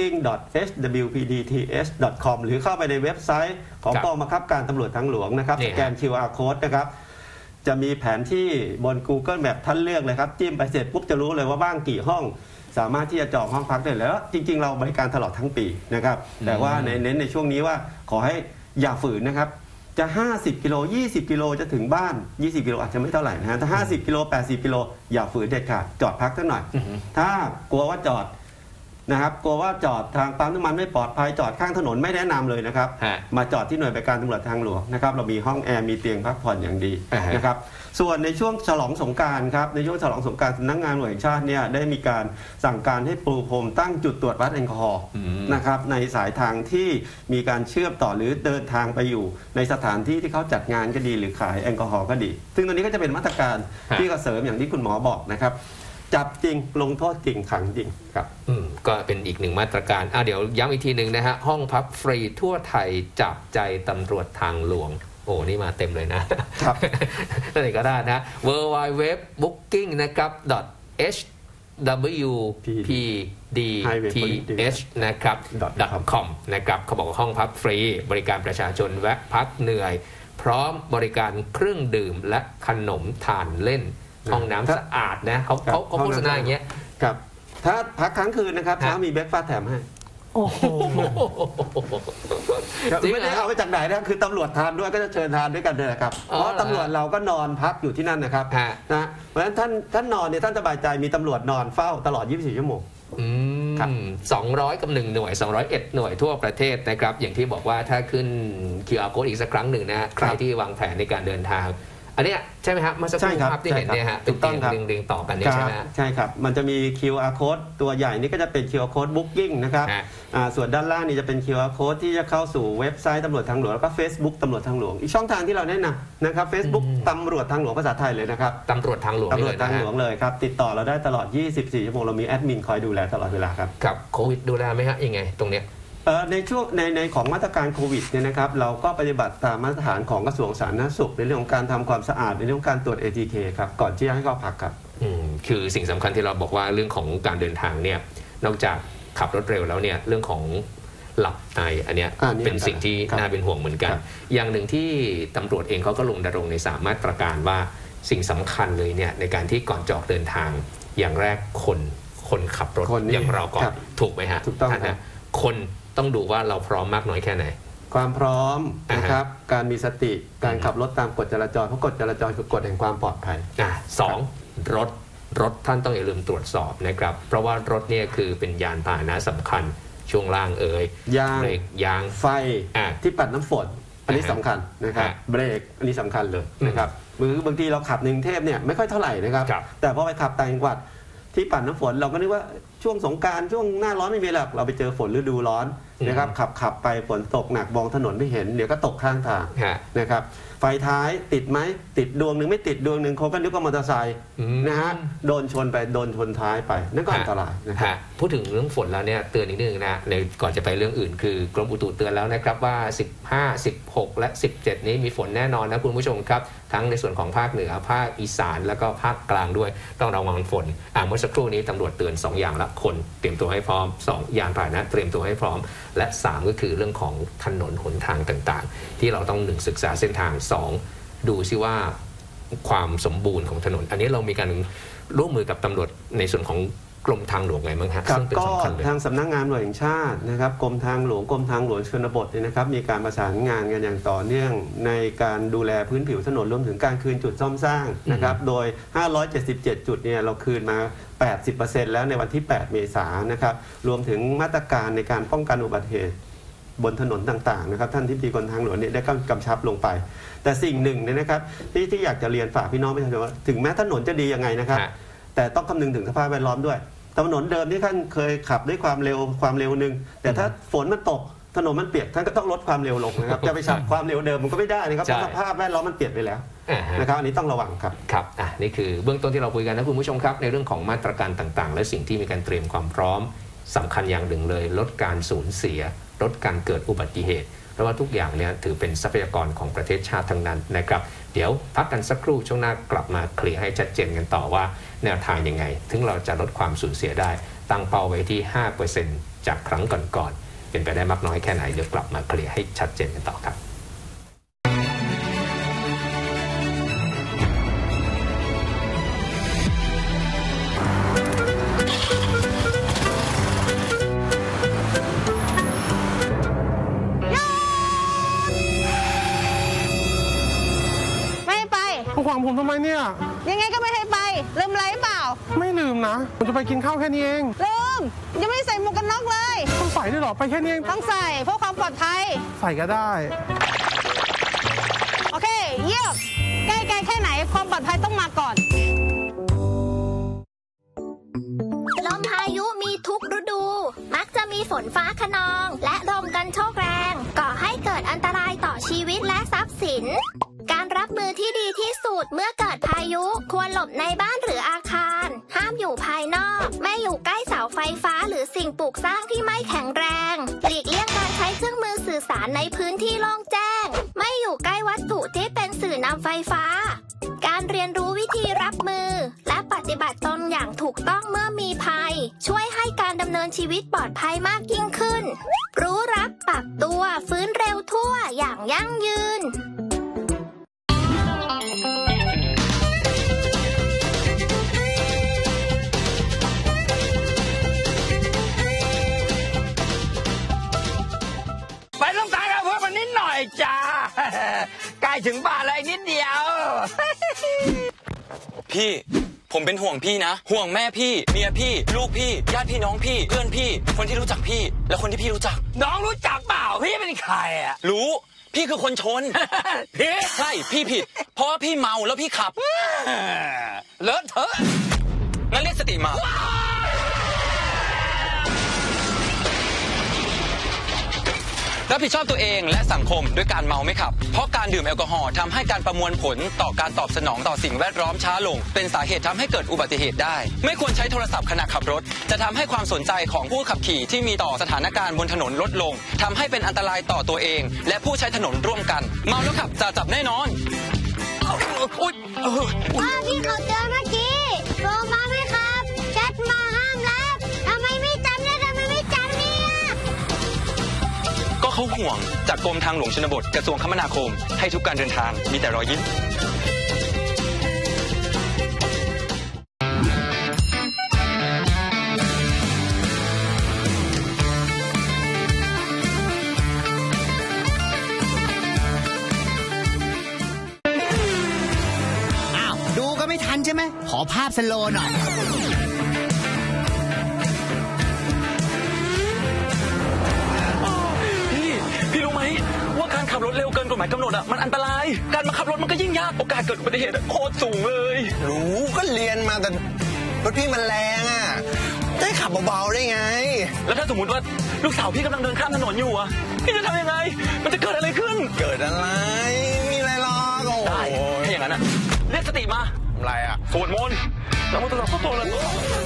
booking.hwpdts.com หรือเข้าไปในเว็บไซต์ของกองบังคับการตำรวจทางหลวงนะครับสแกน QR code นะครับจะมีแผนที่บน Google Map ท่านเลือกเลยครับจิ้มไปเสร็จปุ๊บจะรู้เลยว่าบ้างกี่ห้องสามารถที่จะจองห้องพักได้แล้วจริงๆเราบริการตลอดทั้งปีนะครับแต่ว่าเน้นในช่วงนี้ว่าขอให้อย่าฝืนนะครับจะ50กิโล20กิโลจะถึงบ้าน20กิโลอาจจะไม่เท่าไหร่นะฮะถ้า50กิโล80กิโลอย่าฝืนเด็ดขาดจอดพักสักหน่อยถ้ากลัวว่าจอดนะครับกลัวว่าจอดทางปั๊มน้ำมันไม่ปลอดภัยจอดข้างถนนไม่แนะนำเลยนะครับมาจอดที่หน่วยบริการตำรวจทางหลวงนะครับเรามีห้องแอร์มีเตียงพักผ่อนอย่างดีนะครับส่วนในช่วงฉลองสงกรานต์ครับในช่วงฉลองสงกรานต์สำนักงานตำรวจแห่งชาติเนี่ยได้มีการสั่งการให้ปูพรมตั้งจุดตรวจวัดแอลกอฮอล์นะครับในสายทางที่มีการเชื่อมต่อหรือเดินทางไปอยู่ในสถานที่ที่เขาจัดงานก็ดีหรือขายแอลกอฮอล์ก็ดีซึ่งตอนนี้ก็จะเป็นมาตรการที่กระเสริมอย่างที่คุณหมอบอกนะครับจับจริงลงโทษจริงขังจริงครับก็เป็นอีกหนึ่งมาตรการเดี๋ยวย้ำอีกทีหนึ่งนะฮะห้องพักฟรีทั่วไทยจับใจตำรวจทางหลวงโอ้นี่มาเต็มเลยนะครับอะไรก็ได้นะ www.booking นะครับ hwpdts นะครับ .com นะครับเขาบอกว่าห้องพักฟรีบริการประชาชนแวะพักเหนื่อยพร้อมบริการเครื่องดื่มและขนมทานเล่นห้องน้ำสะอาดนะเขาโฆษณาอย่างเงี้ยครับถ้าพักค้างคืนนะครับเช้ามีเบรคฟาสต์แถมให้โอ้โหไม่ได้เอาไปจากไหนนะคือตำรวจทานด้วยก็จะเชิญทานด้วยกันเลยครับเพราะตำรวจเราก็นอนพักอยู่ที่นั่นนะครับนะเพราะฉะนั้นท่านนอนเนี่ยท่านสบายใจมีตำรวจนอนเฝ้าตลอด24ชั่วโมง 200กับ1หน่วย201หน่วยทั่วประเทศนะครับอย่างที่บอกว่าถ้าขึ้น QR Code อีกสักครั้งหนึ่งนะใครที่วางแผนในการเดินทางอันนี้ใช่ไหมครับเมื่อสักครู่ภาพที่เห็นเนี่ยฮะเป็นเตียงเรียงต่อกันเนี่ยใช่ไหมใช่ครับมันจะมี QR code ตัวใหญ่นี่ก็จะเป็น QR code booking นะครับส่วนด้านล่างนี่จะเป็น QR code ที่จะเข้าสู่เว็บไซต์ตำรวจทางหลวงแล้วก็ Facebook ตำรวจทางหลวงอีกช่องทางที่เราแนะนำนะครับ Facebook ตำรวจทางหลวงภาษาไทยเลยนะครับตำรวจทางหลวงเลยครับติดต่อเราได้ตลอด24ชั่วโมงเรามีแอดมินคอยดูแลตลอดเวลาครับครับโควิดดูแลไหมฮะยังไงตรงเนี้ยในช่วงในของมาตรการโควิดเนี่ยนะครับเราก็ปฏิบัติตามมาตรฐานของกระทรวงสาธารณสุขในเรื่องของการทำความสะอาดในเรื่องการตรวจ ATK ครับก่อนที่จะให้เข้าพักครับคือสิ่งสำคัญที่เราบอกว่าเรื่องของการเดินทางเนี่ยนอกจากขับรถเร็วแล้วเนี่ยเรื่องของหลับในอันเนี้ยเป็นสิ่งที่น่าเป็นห่วงเหมือนกันอย่างหนึ่งที่ตำรวจเองเขาก็ลงดำรงใน3มาตรการว่าสิ่งสำคัญเลยเนี่ยในการที่ก่อนจะออกเดินทางอย่างแรกคนขับรถอย่างเราก่อนถูกไหมฮะถูกต้องนะคนต้องดูว่าเราพร้อมมากน้อยแค่ไหนความพร้อมนะครับการมีสติการขับรถตามกฎจราจรเพราะกฎจราจรคือกฎแห่งความปลอดภัย 2รถท่านต้องอย่าลืมตรวจสอบนะครับเพราะว่ารถเนี่ยคือเป็นยานพาหนะสำคัญช่วงล่างยางเบรกยางไฟที่ปัดน้ำฝนอันนี้สำคัญนะครับเบรกอันนี้สำคัญเลยนะครับบางทีเราขับในกรุงเทพเนี่ยไม่ค่อยเท่าไหร่นะครับแต่พอไปขับต่างจังหวัดที่ปัดน้ำฝนเราก็นึกว่าช่วงสงกรานต์ช่วงหน้าร้อนไม่มีหรอกเราไปเจอฝนฤดูร้อนนะครับขับไปฝนตกหนักมองถนนไม่เห็นเดี๋ยวก็ตกข้างทางนะครับไฟท้ายติดไหมติดดวงหนึ่งไม่ติดดวงหนึ่งเขาก็นึกว่ามอเตอร์ไซค์นะฮะโดนชนท้ายไปนั่นก็อันตรายนะครับพูดถึงเรื่องฝนแล้วเนี่ยเตือนนิดนึงนะในก่อนจะไปเรื่องอื่นคือกรมอุตุเตือนแล้วนะครับว่า15 16และ17นี้มีฝนแน่นอนนะคุณผู้ชมครับทั้งในส่วนของภาคเหนือภาคอีสานแล้วก็ภาคกลางด้วยต้องระวังฝนเมื่อสักครู่นี้ตำรวจเตือน2อย่างละคนเตรียมตัวให้พร้อม2ยานพาหนะเตรียมตัวให้พร้อมและ3ก็คือเรื่องของถนนหนทางต่างๆที่เราต้อง1ศึกษาเส้นทาง2ดูซิว่าความสมบูรณ์ของถนนอันนี้เรามีการร่วมมือกับตำรวจในส่วนของกรมทางหลวงไงบ้างครับซึ่งเป็นสำคัญเลยทางสำนักงานตำรวจแห่งชาตินะครับกรมทางหลวงชนบทเนี่ยนะครับมีการประสานงานกันอย่างต่อเนื่องในการดูแลพื้นผิวถนนรวมถึงการคืนจุดซ่อมสร้างนะครับโดย577จุดเนี่ยเราคืนมา 80% แล้วในวันที่8เมษายนนะครับรวมถึงมาตรการในการป้องกันอุบัติเหตุบนถนนต่างๆนะครับท่านที่ดีกรมทางหลวงเนี่ยได้กำชับลงไปแต่สิ่งหนึ่งเนี่ยนะครับที่อยากจะเรียนฝากพี่น้องประชาชนว่าถึงแม้ถนนจะดียังไงนะครับแต่ต้องคำนึงถึงสภาพแวดล้อมด้วยถนนเดิมที่ท่านเคยขับด้วยความเร็วนึงแต่ถ้าฝนมันตกถนนมันเปียกท่านก็ต้องลดความเร็วลงนะครับจะไปขับความเร็วเดิมมันก็ไม่ได้นะครับเพราะสภาพแวดล้อมมันเปลี่ยนไปแล้วนะครับอันนี้ต้องระวังครับครับนี่คือเบื้องต้นที่เราคุยกันนะคุณผู้ชมครับในเรื่องของมาตรการต่างๆและสิ่งที่มีการเตรียมความพร้อมสำคัญอย่างหนึ่งเลยลดการสูญเสียลดการเกิดอุบัติเหตุเพราะว่าทุกอย่างเนี่ยถือเป็นทรัพยากรของประเทศชาติทั้งนั้นนะครับเดี๋ยวพักกันสักครู่ช่วงหน้ากลับมาเคลียร์ให้ชัดเจนกันต่อว่าแนวทางยังไงถึงเราจะลดความสูญเสียได้ตั้งเป้าไว้ที่ 5% จากครั้งก่อนๆเป็นไปได้มากน้อยแค่ไหนเดี๋ยวกลับมาเคลียร์ให้ชัดเจนกันต่อครับขวางผมทำไมเนี่ยยังไงก็ไม่ให้ไปลืมอะไรเปล่าไม่ลืมนะผมจะไปกินข้าวแค่นี้เองลืมยังไม่ใส่หมวกกันน็อกเลยต้องใส่ด้วยหรอไปแค่นี้เองต้องใส่เพื่อความปลอดภัยใส่ก็ได้โอเคเยี่ยมใกล้แค่ไหนความปลอดภัยต้องมาก่อนลมพายุมีทุกฤดูมักจะมีฝนฟ้าคะนองและลมกันโชกแรงก่อให้เกิดอันตรายต่อชีวิตและทรัพย์สินการรับมือที่ดีที่สุดเมื่อเกิดพายุควรหลบในบ้านหรืออาคารห้ามอยู่ภายนอกไม่อยู่ใกล้เสาไฟฟ้าหรือสิ่งปลูกสร้างที่ไม่แข็งแรงหลีกเลี่ยงการใช้เครื่องมือสื่อสารในพื้นที่โล่งแจ้งไม่อยู่ใกล้วัตถุที่เป็นสื่อนำไฟฟ้าการเรียนรู้วิธีรับมือและปฏิบัติตนอย่างถูกต้องเมื่อมีภัยช่วยให้การดำเนินชีวิตปลอดภัยมากยิ่งขึ้นรู้รับปรับตัวฟื้นเร็วทั่วอย่างยั่งยืนไปต้องตายกับเพื่อนมันนิดหน่อยจ้าใกล้ถึงบ้านเลยนิดเดียวพี่ผมเป็นห่วงพี่นะห่วงแม่พี่เมียพี่ลูกพี่ญาติพี่น้องพี่เพื่อนพี่คนที่รู้จักพี่และคนที่พี่รู้จักน้องรู้จักเปล่าพี่เป็นใครอ่ะรู้พี่คือคนชน ใช่พี่ผิด เพราะว่าพี่เมาแล้วพี่ขับเลอะเทอะงั้นเรียกสติมารับผิดชอบตัวเองและสังคมด้วยการเมาไม่ขับเพราะการดื่มแอลกอฮอล์ทำให้การประมวลผลต่อการตอบสนองต่อสิ่งแวดล้อมช้าลงเป็นสาเหตุทำให้เกิดอุบัติเหตุได้ไม่ควรใช้โทรศัพท์ขณะขับรถจะทำให้ความสนใจของผู้ขับขี่ที่มีต่อสถานการณ์บนถนนลดลงทำให้เป็นอันตรายต่อตัวเองและผู้ใช้ถนนร่วมกันเมาแล้วขับจะจับแน่นอนพี่เขาเตือนเมื่อกี้ลงมาไหมครับแชทมาห้ามรับทำไมไม่จำเนี่ยก็เขาห่วงจากกรมทางหลวงชนบทกระทรวงคมนาคมให้ทุกการเดินทางมีแต่รอยยิ้มอ้าวดูก็ไม่ทันใช่ไหมขอภาพสโลว์หน่อยขับรถเร็วเกินกฎหมายกำหนดอ่ะมันอันตรายการมาขับรถมันก็ยิ่งยากโอกาสเกิดอุบัติเหตุโคตรสูงเลยรู้ก็เรียนมาแต่รถพี่มันแรงอ่ะได้ขับเบาๆได้ไงแล้วถ้าสมมติว่าลูกสาวพี่กำลังเดินข้ามถนนอยู่อ่ะพี่จะทำยังไงมันจะเกิดอะไรขึ้นเกิดอะไรมีอะไรหรอกได้ถ้าอย่างนั้นอ่ะเรียกสติมาอะไรอ่ะสวดมนต์แล้วมุตตะพุทโธแล้ว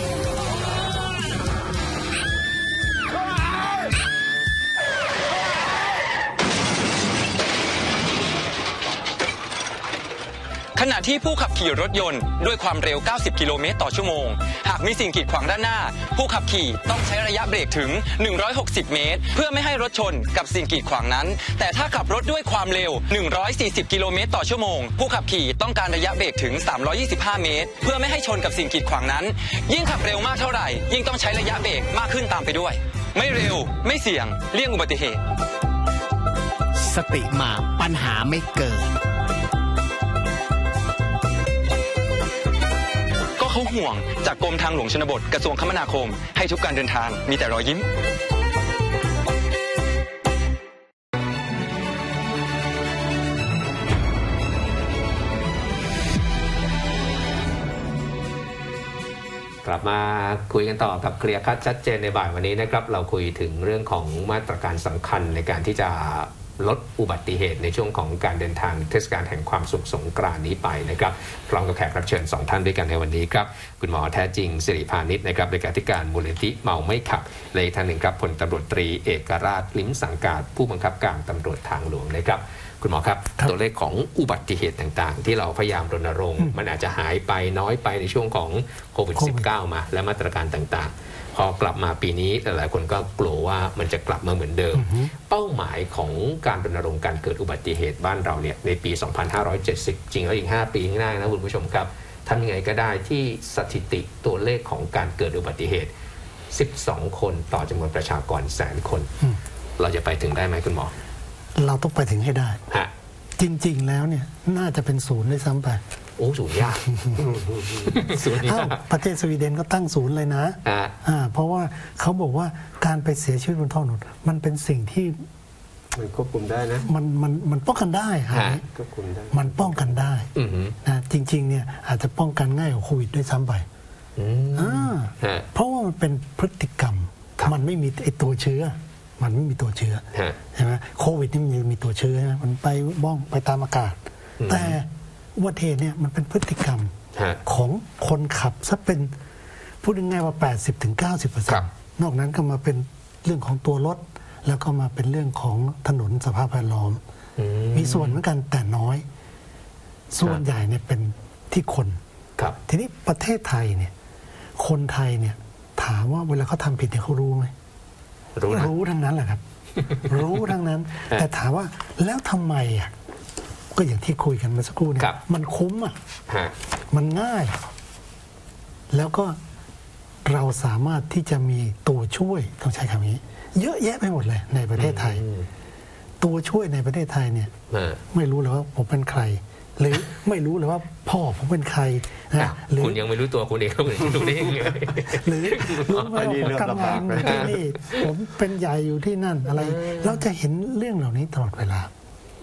ขณะที่ผู้ขับขี่รถยนต์ด้วยความเร็ว90กิโลเมตรต่อชั่วโมงหากมีสิ่งกีดขวางด้านหน้าผู้ขับขี่ต้องใช้ระยะเบรกถึง160เมตรเพื่อไม่ให้รถชนกับสิ่งกีดขวางนั้นแต่ถ้าขับรถด้วยความเร็ว140กิโลเมตรต่อชั่วโมงผู้ขับขี่ต้องการระยะเบรกถึง325เมตรเพื่อไม่ให้ชนกับสิ่งกีดขวางนั้นยิ่งขับเร็วมากเท่าไหร่ยิ่งต้องใช้ระยะเบรกมากขึ้นตามไปด้วยไม่เร็วไม่เสี่ยงเลี่ยงอุบัติเหตุสติมาปัญหาไม่เกิดเขาห่วงจากกรมทางหลวงชนบทกระทรวงคมนาคมให้ทุกการเดินทางมีแต่รอยยิ้มกลับมาคุยกันต่อกับเคลียร์คัดชัดเจนในบ่ายวันนี้นะครับเราคุยถึงเรื่องของมาตรการสำคัญในการที่จะลดอุบัติเหตุในช่วงของการเดินทางเทศกาลแห่งความสุขสงกรานต์นี้ไปนะครับพร้อมกับแขกรับเชิญ2ท่านด้วยกันในวันนี้ครับคุณหมอแท้จริงสิริพานิชนะครับเลขาธิการมูลนิธิเมาไม่ขับและอีกท่านหนึ่งครับพลตำรวจตรีเอกราชลิ้มสังกาศผู้บังคับการตำรวจทางหลวงนะครับคุณหมอครับตัวเลขของอุบัติเหตุต่างๆที่เราพยายามรณรงค์มันอาจจะหายไปน้อยไปในช่วงของโควิด -19 มาและมาตรการต่างๆพอกลับมาปีนี้หลายคนก็กลัวว่ามันจะกลับมาเหมือนเดิมเป้าหมายของการรณรงค์การเกิดอุบัติเหตุบ้านเราเนี่ยในปี 2570 จริงแล้วอีก 5 ปีข้างหน้านะคุณผู้ชมครับทำยังไงก็ได้ที่สถิติตัวเลขของการเกิดอุบัติเหตุ12คนต่อจำนวนประชากร100,000 คนเราจะไปถึงได้ไหมคุณหมอเราต้องไปถึงให้ได้จริงๆแล้วเนี่ยน่าจะเป็นศูนย์ด้วยซ้ำไปโอ้ศูนย์ยากศูนย์ยากประเทศสวีเดนก็ตั้งศูนย์เลยนะเพราะว่าเขาบอกว่าการไปเสียชีวิตบนท้องถนนมันเป็นสิ่งที่มันควบคุมได้นะมันป้องกันได้ควบคุมได้มันป้องกันได้นะจริงๆเนี่ยอาจจะป้องกันง่ายกว่าโควิดด้วยซ้ำไปเพราะว่ามันเป็นพฤติกรรมมันไม่มีไอตัวเชื้อมันไม่มีตัวเชื้อใช่ไหมโควิดนี่มันมีตัวเชื้อมันไปบ้องไปตามอากาศแต่อุบัติเหตุเนี่ยมันเป็นพฤติกรรมของคนขับซะเป็นพูดง่ายๆว่า 80-90% นอกนั้นก็มาเป็นเรื่องของตัวรถแล้วก็มาเป็นเรื่องของถนนสภาพแวดล้อมมีส่วนเหมือนกันแต่น้อยส่วนใหญ่เนี่ยเป็นที่คนทีนี้ประเทศไทยเนี่ยคนไทยเนี่ยถามว่าเวลาเขาทำผิดเนี่ยเขารู้ไหมรู้ทั้งนั้นแหละครับรู้ทั้งนั้นแต่ถามว่าแล้วทำไมอ่ะก็อย่างที่คุยกันเมื่อสักครู่เนี่ยมันคุ้มอ่ะมันง่ายแล้วก็เราสามารถที่จะมีตัวช่วยต้องใช้คำนี้เยอะแยะไปหมดเลยในประเทศไทยตัวช่วยในประเทศไทยเนี่ยไม่รู้เลยว่าผมเป็นใครหรือไม่รู้เลยว่าพ่อผมเป็นใครนะคุณยังไม่รู้ตัวคุณเองก็เหมือนรู้ได้ยังไงหรือรู้ไหมว่าทำงานที่นี่ผมเป็นใหญ่อยู่ที่นั่นอะไรเราจะเห็นเรื่องเหล่านี้ตลอดเวลา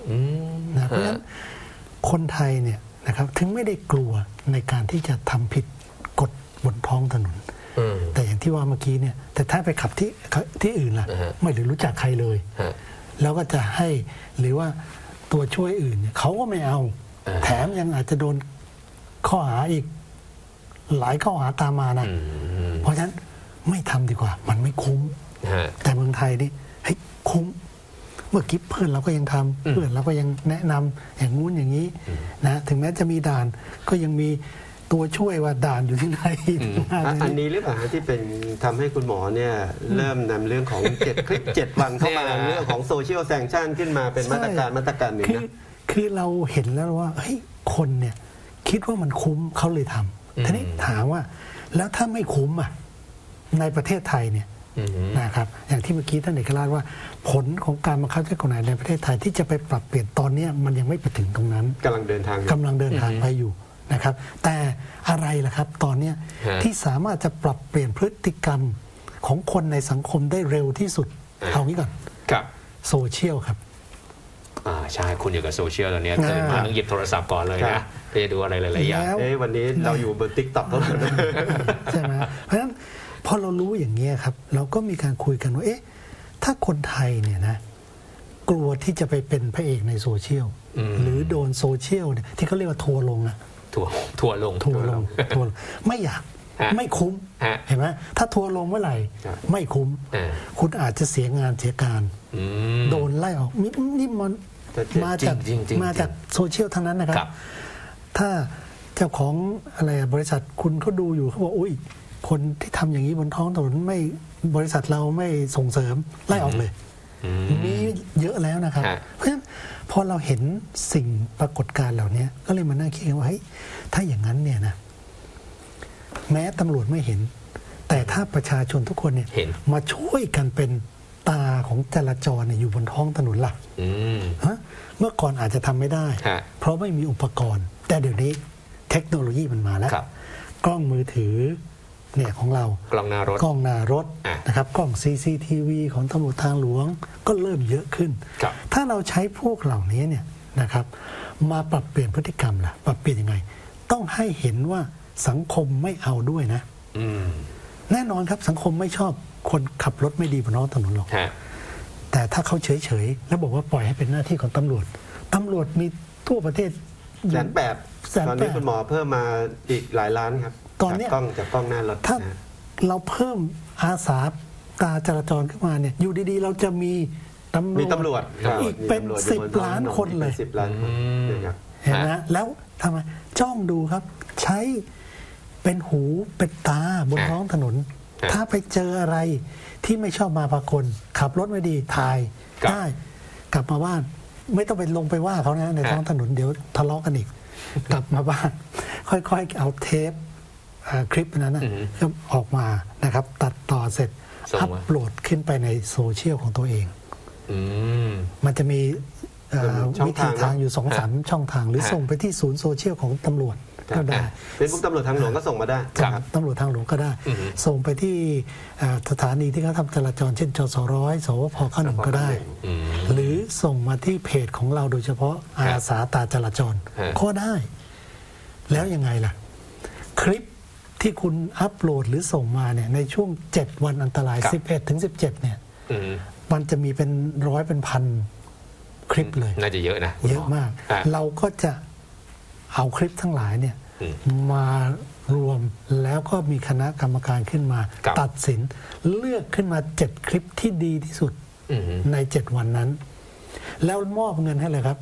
นะเพราะฉะนั้นคนไทยเนี่ยนะครับถึงไม่ได้กลัวในการที่จะทำผิดกฎบนท้องถนนแต่อย่างที่ว่าเมื่อกี้เนี่ยแต่ถ้าไปขับที่อื่นล่ะไม่ได้รู้จักใครเลยแล้วก็จะให้หรือว่าตัวช่วยอื่นเนี่ยเขาก็ไม่เอาแถมยังอาจจะโดนข้อหาอีกหลายข้อหาตามมานะเพราะฉะนั้นไม่ทำดีกว่ามันไม่คุ้มแต่เมืองไทยนี่เฮ้ยคุ้มเมื่อกี้เพื่อนเราก็ยังทำเพื่อนเราก็ยังแนะนำอย่างงู้นอย่างนี้นะถึงแม้จะมีด่านก็ยังมีตัวช่วยว่าด่านอยู่ที่ไหนอันนี้หรือเปล่าที่เป็นทำให้คุณหมอเนี่ยเริ่มนำเรื่องของ7 คลิป 7 วันเข้ามาเรื่องของโซเชียลแซงชั่นขึ้นมาเป็นมาตรการหนึ่งนะคือเราเห็นแล้วว่าเฮ้ยคนเนี่ยคิดว่ามันคุ้มเขาเลยทำทีนี้ถามว่าแล้วถ้าไม่คุ้มอ่ะในประเทศไทยเนี่ยนะครับอย่างที่เมื่อกี้ท่านเอกราชว่าผลของการบังคับใช้กฎหมายในประเทศไทยที่จะไปปรับเปลี่ยนตอนนี้มันยังไม่ไปถึงตรงนั้นกำลังเดินทางไปอยู่นะครับแต่อะไรล่ะครับตอนนี้ที่สามารถจะปรับเปลี่ยนพฤติกรรมของคนในสังคมได้เร็วที่สุดเอางี้ก่อนครับโซเชียลครับใช่คุณอยู่กับโซเชียลตอนนี้ตื่นมาต้องหยิบโทรศัพท์ก่อนเลยนะเพื่อดูอะไรหลายๆอย่างวันนี้เราอยู่บน TikTok เท่านั้นใช่ไหมเพราะฉะนั้นพอเรารู้อย่างนี้ครับเราก็มีการคุยกันว่าเอ๊ะถ้าคนไทยเนี่ยนะกลัวที่จะไปเป็นพระเอกในโซเชียลหรือโดนโซเชียลเนี่ยที่เขาเรียกว่าทัวร์ลงอะทัวร์ลงไม่อยากไม่คุ้มเห็นไหมถ้าทัวร์ลงเมื่อไหร่ไม่คุ้มคุณอาจจะเสียงานเสียการโดนไล่ออกนี่มันมาจากโซเชียลทั้งนั้นนะครับถ้าเจ้าของอะไรบริษัทคุณเขาดูอยู่เขาบอกอุ้ยคนที่ทำอย่างนี้บนท้องถนนไม่บริษัทเราไม่ส่งเสริมไล่ออกเลยมีเยอะแล้วนะครับเพราะฉะนั้นพอเราเห็นสิ่งปรากฏการณ์เหล่านี้ก็เลยมานั่งคิดว่าเฮ้ยถ้าอย่างนั้นเนี่ยนะแม้ตำรวจไม่เห็นแต่ถ้าประชาชนทุกคนเนี่ยมาช่วยกันเป็นตาของจราจรเนี่ยอยู่บนท้องถนนล่ะเมื่อก่อนอาจจะทำไม่ได้เพราะไม่มีอุปกรณ์แต่เดี๋ยวนี้เทคโนโลยีมันมาแล้วกล้องมือถือเนี่ยของเรากล้องหน้ารถนะครับกล้อง CCTV ของตำรวจทางหลวงก็เริ่มเยอะขึ้นถ้าเราใช้พวกเหล่านี้เนี่ยนะครับมาปรับเปลี่ยนพฤติกรรมล่ะปรับเปลี่ยนยังไงต้องให้เห็นว่าสังคมไม่เอาด้วยนะแน่นอนครับสังคมไม่ชอบคนขับรถไม่ดีบนท้องถนนหรอกแต่ถ้าเขาเฉยๆแล้วบอกว่าปล่อยให้เป็นหน้าที่ของตำรวจมีทั่วประเทศ 180,000ตอนนี้คุณหมอเพิ่มมาอีกหลายล้านครับตอนนี้จากกล้องหน้ารถถ้าเราเพิ่มอาสาตาจราจรขึ้นมาเนี่ยอยู่ดีๆเราจะมีตำรวจอีกเป็น10 ล้านคนเลย 10 ล้านคนเห็นไหมแล้วทำไมจ้องดูครับใช้เป็นหูเป็นตาบนท้องถนนถ้าไปเจออะไรที่ไม่ชอบมาพากลขับรถไม่ดีถ่ายได้กลับมาบ้านไม่ต้องไปลงไปว่าเขานะในท้องถนนเดี๋ยวทะเลาะกันอีกกลับมาบ้านค่อยๆเอาเทปคลิปนั้นนะออกมานะครับตัดต่อเสร็จอัปโหลดขึ้นไปในโซเชียลของตัวเองมันจะมีวิธีทางอยู่ 2-3 ช่องทางหรือส่งไปที่ศูนย์โซเชียลของตำรวจก็ได้เป็นพวกตำรวจทางหลวงก็ส่งมาได้ตำรวจทางหลวงก็ได้ส่งไปที่สถานีที่เขาทำจราจรเช่นจส100 สวพ91ก็ได้หรือส่งมาที่เพจของเราโดยเฉพาะอาสาตาจราจรก็ได้แล้วยังไงล่ะคลิปที่คุณอัปโหลดหรือส่งมาเนี่ยในช่วง7 วันอันตราย11 ถึง 17เนี่ยมันจะมีเป็นร้อยเป็นพันคลิปเลยน่าจะเยอะนะเยอะมากเราก็จะเอาคลิปทั้งหลายเนี่ยมารวมแล้วก็มีคณะกรรมการขึ้นมาตัดสินเลือกขึ้นมา7 คลิปที่ดีที่สุดใน7 วันนั้นแล้วมอบเงินให้เลยครับ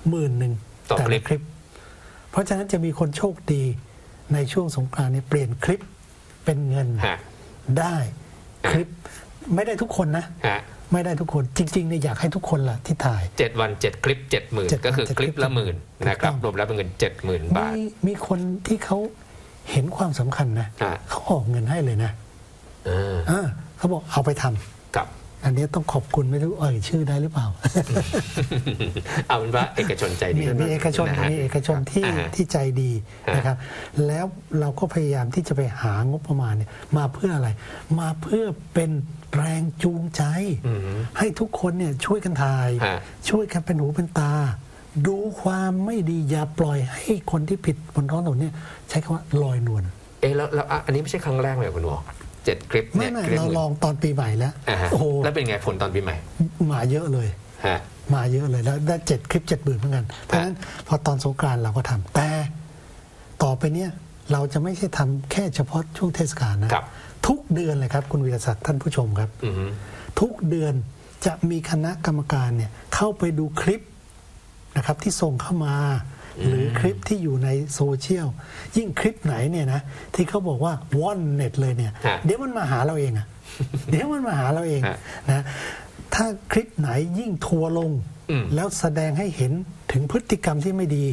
10,000แต่ละคลิปเพราะฉะนั้นจะมีคนโชคดีในช่วงสงกรานต์นี้เปลี่ยนคลิปเป็นเงินได้คลิปไม่ได้ทุกคนนะไม่ได้ทุกคนจริงๆเนี่ยอยากให้ทุกคนล่ะที่ถ่าย 7 วัน 7 คลิป 70,000ก็คือคลิปละ10,000นะครับรวมแล้วเป็นเงิน 70,000 บาทมีคนที่เขาเห็นความสำคัญนะเขาออกเงินให้เลยนะเขาบอกเอาไปทำอันนี้ต้องขอบคุณไม่รู้ชื่อได้หรือเปล่าเอาเป็นว่าเอกชนใจดีมีเอกชนที่ใจดีนะครับแล้วเราก็พยายามที่จะไปหางบประมาณเนี่ยมาเพื่ออะไรมาเพื่อเป็นแรงจูงใจให้ทุกคนเนี่ยช่วยกันถ่ายช่วยกันเป็นหูเป็นตาดูความไม่ดีอย่าปล่อยให้คนที่ผิดบนท้องถนนเนี่ยใช้คำว่าลอยนวลแล้วอันนี้ไม่ใช่ครั้งแรกเลยคุณหมอ7 คลิปไม่เราลองตอนปีใหม่แล้วโอ้โหแล้วเป็นไงผลตอนปีใหม่มาเยอะเลยมาเยอะเลยแล้วได้7 คลิป 70,000เหมือนกันเพราะฉะนั้นพอตอนสงกรานต์เราก็ทำแต่ต่อไปเนี่ยเราจะไม่ใช่ทำแค่เฉพาะช่วงเทศกาลนะทุกเดือนเลยครับคุณวีรศักดิ์ท่านผู้ชมครับทุกเดือนจะมีคณะกรรมการเนี่ยเข้าไปดูคลิปนะครับที่ส่งเข้ามาหรือคลิปที่อยู่ในโซเชียลยิ่งคลิปไหนเนี่ยนะที่เขาบอกว่าว่อนเน็ตเลยเนี่ยเดี๋ยวมันมาหาเราเองเดี๋ยวมันมาหาเราเองนะถ้าคลิปไหนยิ่งทัวร์ลงแล้วแสดงให้เห็นถึงพฤติกรรมที่ไม่ดี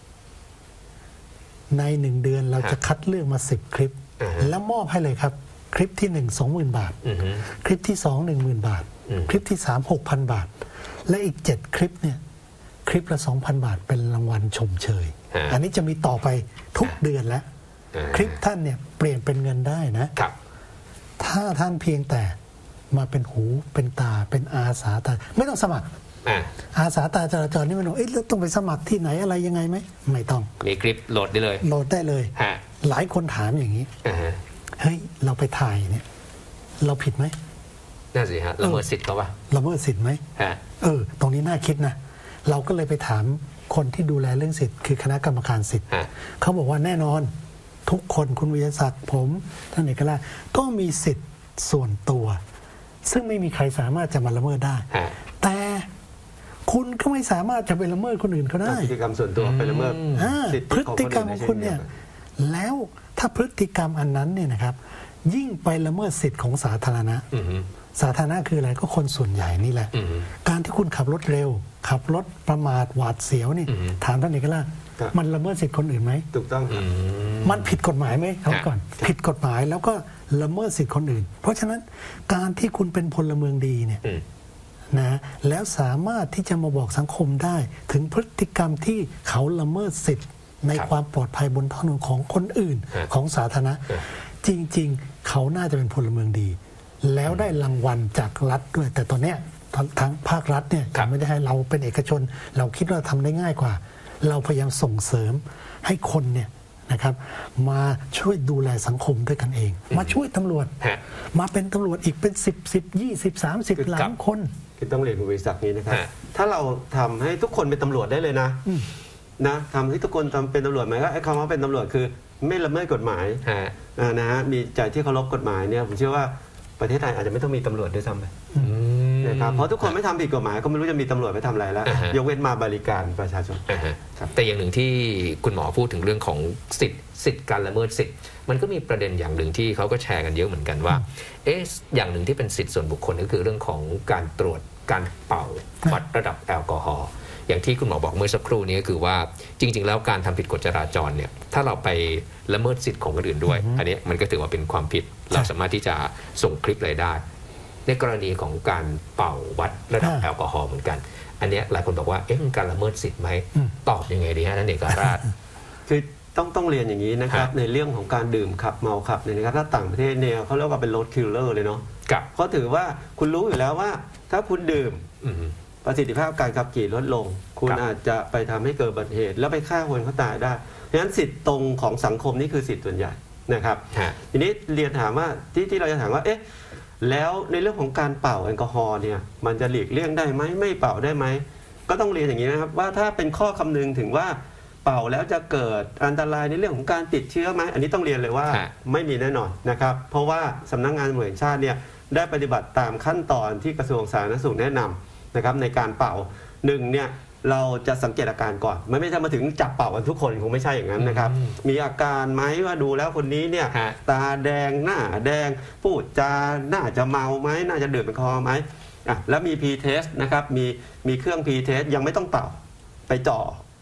ใน1 เดือนเราจะคัดเลือกมา10 คลิปแล้วมอบให้เลยครับคลิปที่1 20,000 บาทคลิปที่2 10,000 บาทคลิปที่3 6,000 บาทและอีก7 คลิปเนี่ยคลิปละ 2,000 บาทเป็นรางวัลชมเชยอันนี้จะมีต่อไปทุกเดือนแล้วคลิปท่านเนี่ยเปลี่ยนเป็นเงินได้นะถ้าท่านเพียงแต่มาเป็นหูเป็นตาเป็นอาสาตาไม่ต้องสมัครอาสาตาจราจรนี่ไม่ต้องต้องไปสมัครที่ไหนอะไรยังไงไหมไม่ต้องมีคลิปโหลดได้เลยโหลดได้เลยหลายคนถามอย่างนี้เฮ้ยเราไปถ่ายเนี่ยเราผิดไหมน่าสิฮะละเมิดสิทธิ์เขาปะละเมิดสิทธิ์ไหมตรงนี้น่าคิดนะเราก็เลยไปถามคนที่ดูแลเรื่องสิทธิ์คือคณะกรรมการสิทธิ์เขาบอกว่าแน่นอนทุกคนคุณวิทยาศักดิ์ผมท่านเอกราชก็มีสิทธิ์ส่วนตัวซึ่งไม่มีใครสามารถจะมาละเมิดได้แต่คุณก็ไม่สามารถจะไปละเมิดคนอื่นเขาได้พฤติกรรมส่วนตัวไปละเมิดพฤติกรรมของคุณเนี่ยแล้วถ้าพฤติกรรมอันนั้นเนี่ยนะครับยิ่งไปละเมิดสิทธิ์ของสาธารณะสาธารณะคืออะไรก็คนส่วนใหญ่นี่แหละการที่คุณขับรถเร็วขับรถประมาทหวาดเสียวนี่ถามท่านเอกราชมันละเมิดสิทธิ์คนอื่นไหมถูกต้องมันผิดกฎหมายไหมเอาก่อนผิดกฎหมายแล้วก็ละเมิดสิทธิ์คนอื่นเพราะฉะนั้นการที่คุณเป็นพลเมืองดีเนี่ยนะแล้วสามารถที่จะมาบอกสังคมได้ถึงพฤติกรรมที่เขาละเมิดสิทธิ์ในความปลอดภัยบนท้องถนนของคนอื่นของสาธารณะจริงๆเขาน่าจะเป็นพลเมืองดีแล้วได้รางวัลจากรัฐด้วยแต่ตอนเนี้ยทางภาครัฐเนี่ยไม่ได้ให้เราเป็นเอกชนเราคิดว่าทำได้ง่ายกว่าเราพยายามส่งเสริมให้คนเนี่ยนะครับมาช่วยดูแลสังคมด้วยกันเองมาช่วยตำรวจมาเป็นตำรวจอีกเป็น10 20 30 ล้านคนคือต้องเรียนคุณวิศักดิ์นี้นะครับถ้าเราทำให้ทุกคนเป็นตำรวจได้เลยนะทำให้ทุกคนเป็นตำรวจไหมก็ไอ้คำว่าเป็นตำรวจคือไม่ละเมิดกฎหมายนะฮะมีใจที่เคารพกฎหมายเนี่ยผมเชื่อว่าประเทศไทยอาจจะไม่ต้องมีตำรวจด้วยซ้ำไปนะครับเพราะทุกคนไม่ทำผิดกฎหมายก็ไม่รู้จะมีตำรวจไปทำอะไรแล้วยกเว้นมาบริการประชาชนแต่อย่างหนึ่งที่คุณหมอพูดถึงเรื่องของสิทธิ์การละเมิดสิทธิ์มันก็มีประเด็นอย่างหนึ่งที่เขาก็แชร์กันเยอะเหมือนกันว่าอย่างหนึ่งที่เป็นสิทธิ์ส่วนบุคคลก็คือเรื่องของการตรวจการเป่าวัดระดับแอลกอฮอล์อย่างที่คุณหมอบอกเมื่อสักครู่นี้ก็คือว่าจริงๆแล้วการทำผิดกฎจราจรเนี่ยถ้าเราไปละเมิดสิทธิ์ของคนอื่นด้วยอันนี้มันก็ถือว่าเป็นความผิดเราสามารถที่จะส่งคลิปอะไรได้ในกรณีของการเป่าวัดระดับแอลกอฮอล์เหมือนกันอันนี้หลายคนบอกว่ามันการละเมิดสิทธิ์ไหมตอบยังไงดีฮะท่านเอกราชคือต้องเรียนอย่างนี้นะครับในเรื่องของการดื่มขับเมาขับเนี่ยนะครับถ้าต่างประเทศเนี่ยเขาเรียกว่าเป็น road killer เลยเนาะเขาถือว่าคุณรู้อยู่แล้วว่าถ้าคุณดื่มประสิทธิภาพการขับขี่ลดลงคุณอาจจะไปทำให้เกิดอุบัติเหตุแล้วไปฆ่าคนเขาตายได้เพราะฉะนั้นสิทธิ์ตรงของสังคมนี่คือสิทธิ์ส่วนใหญ่นะครับทีนี้เรียนถามว่าที่เราจะถามว่าแล้วในเรื่องของการเป่าแอลกอฮอล์เนี่ยมันจะหลีกเลี่ยงได้ไหมไม่เป่าได้ไหมก็ต้องเรียนอย่างนี้นะครับว่าถ้าเป็นข้อคำนึงถึงว่าเป่าแล้วจะเกิดอันตรายในเรื่องของการติดเชื้อไหมอันนี้ต้องเรียนเลยว่าไม่มีแน่นอนนะครับเพราะว่าสำนักงานตำรวจแห่งชาติเนี่ยได้ปฏิบัติตามขั้นตอนที่กระทรวงสาธารณสุขแนะนำนะครับในการเป่าเนี่ยเราจะสังเกตอาการก่อนไม่ใช่มาถึงจับเป่ากันทุกคนคงไม่ใช่อย่างนั้นนะครับมีอาการไหมว่าดูแล้วคนนี้เนี่ยตาแดงหน้าแดงพูดจาน่าจะเมาไหมน่าจะดื่มแอลกอฮอล์ไหมแล้วมี P-test นะครับมีเครื่อง P-test ยังไม่ต้องเป่าไปจ่อ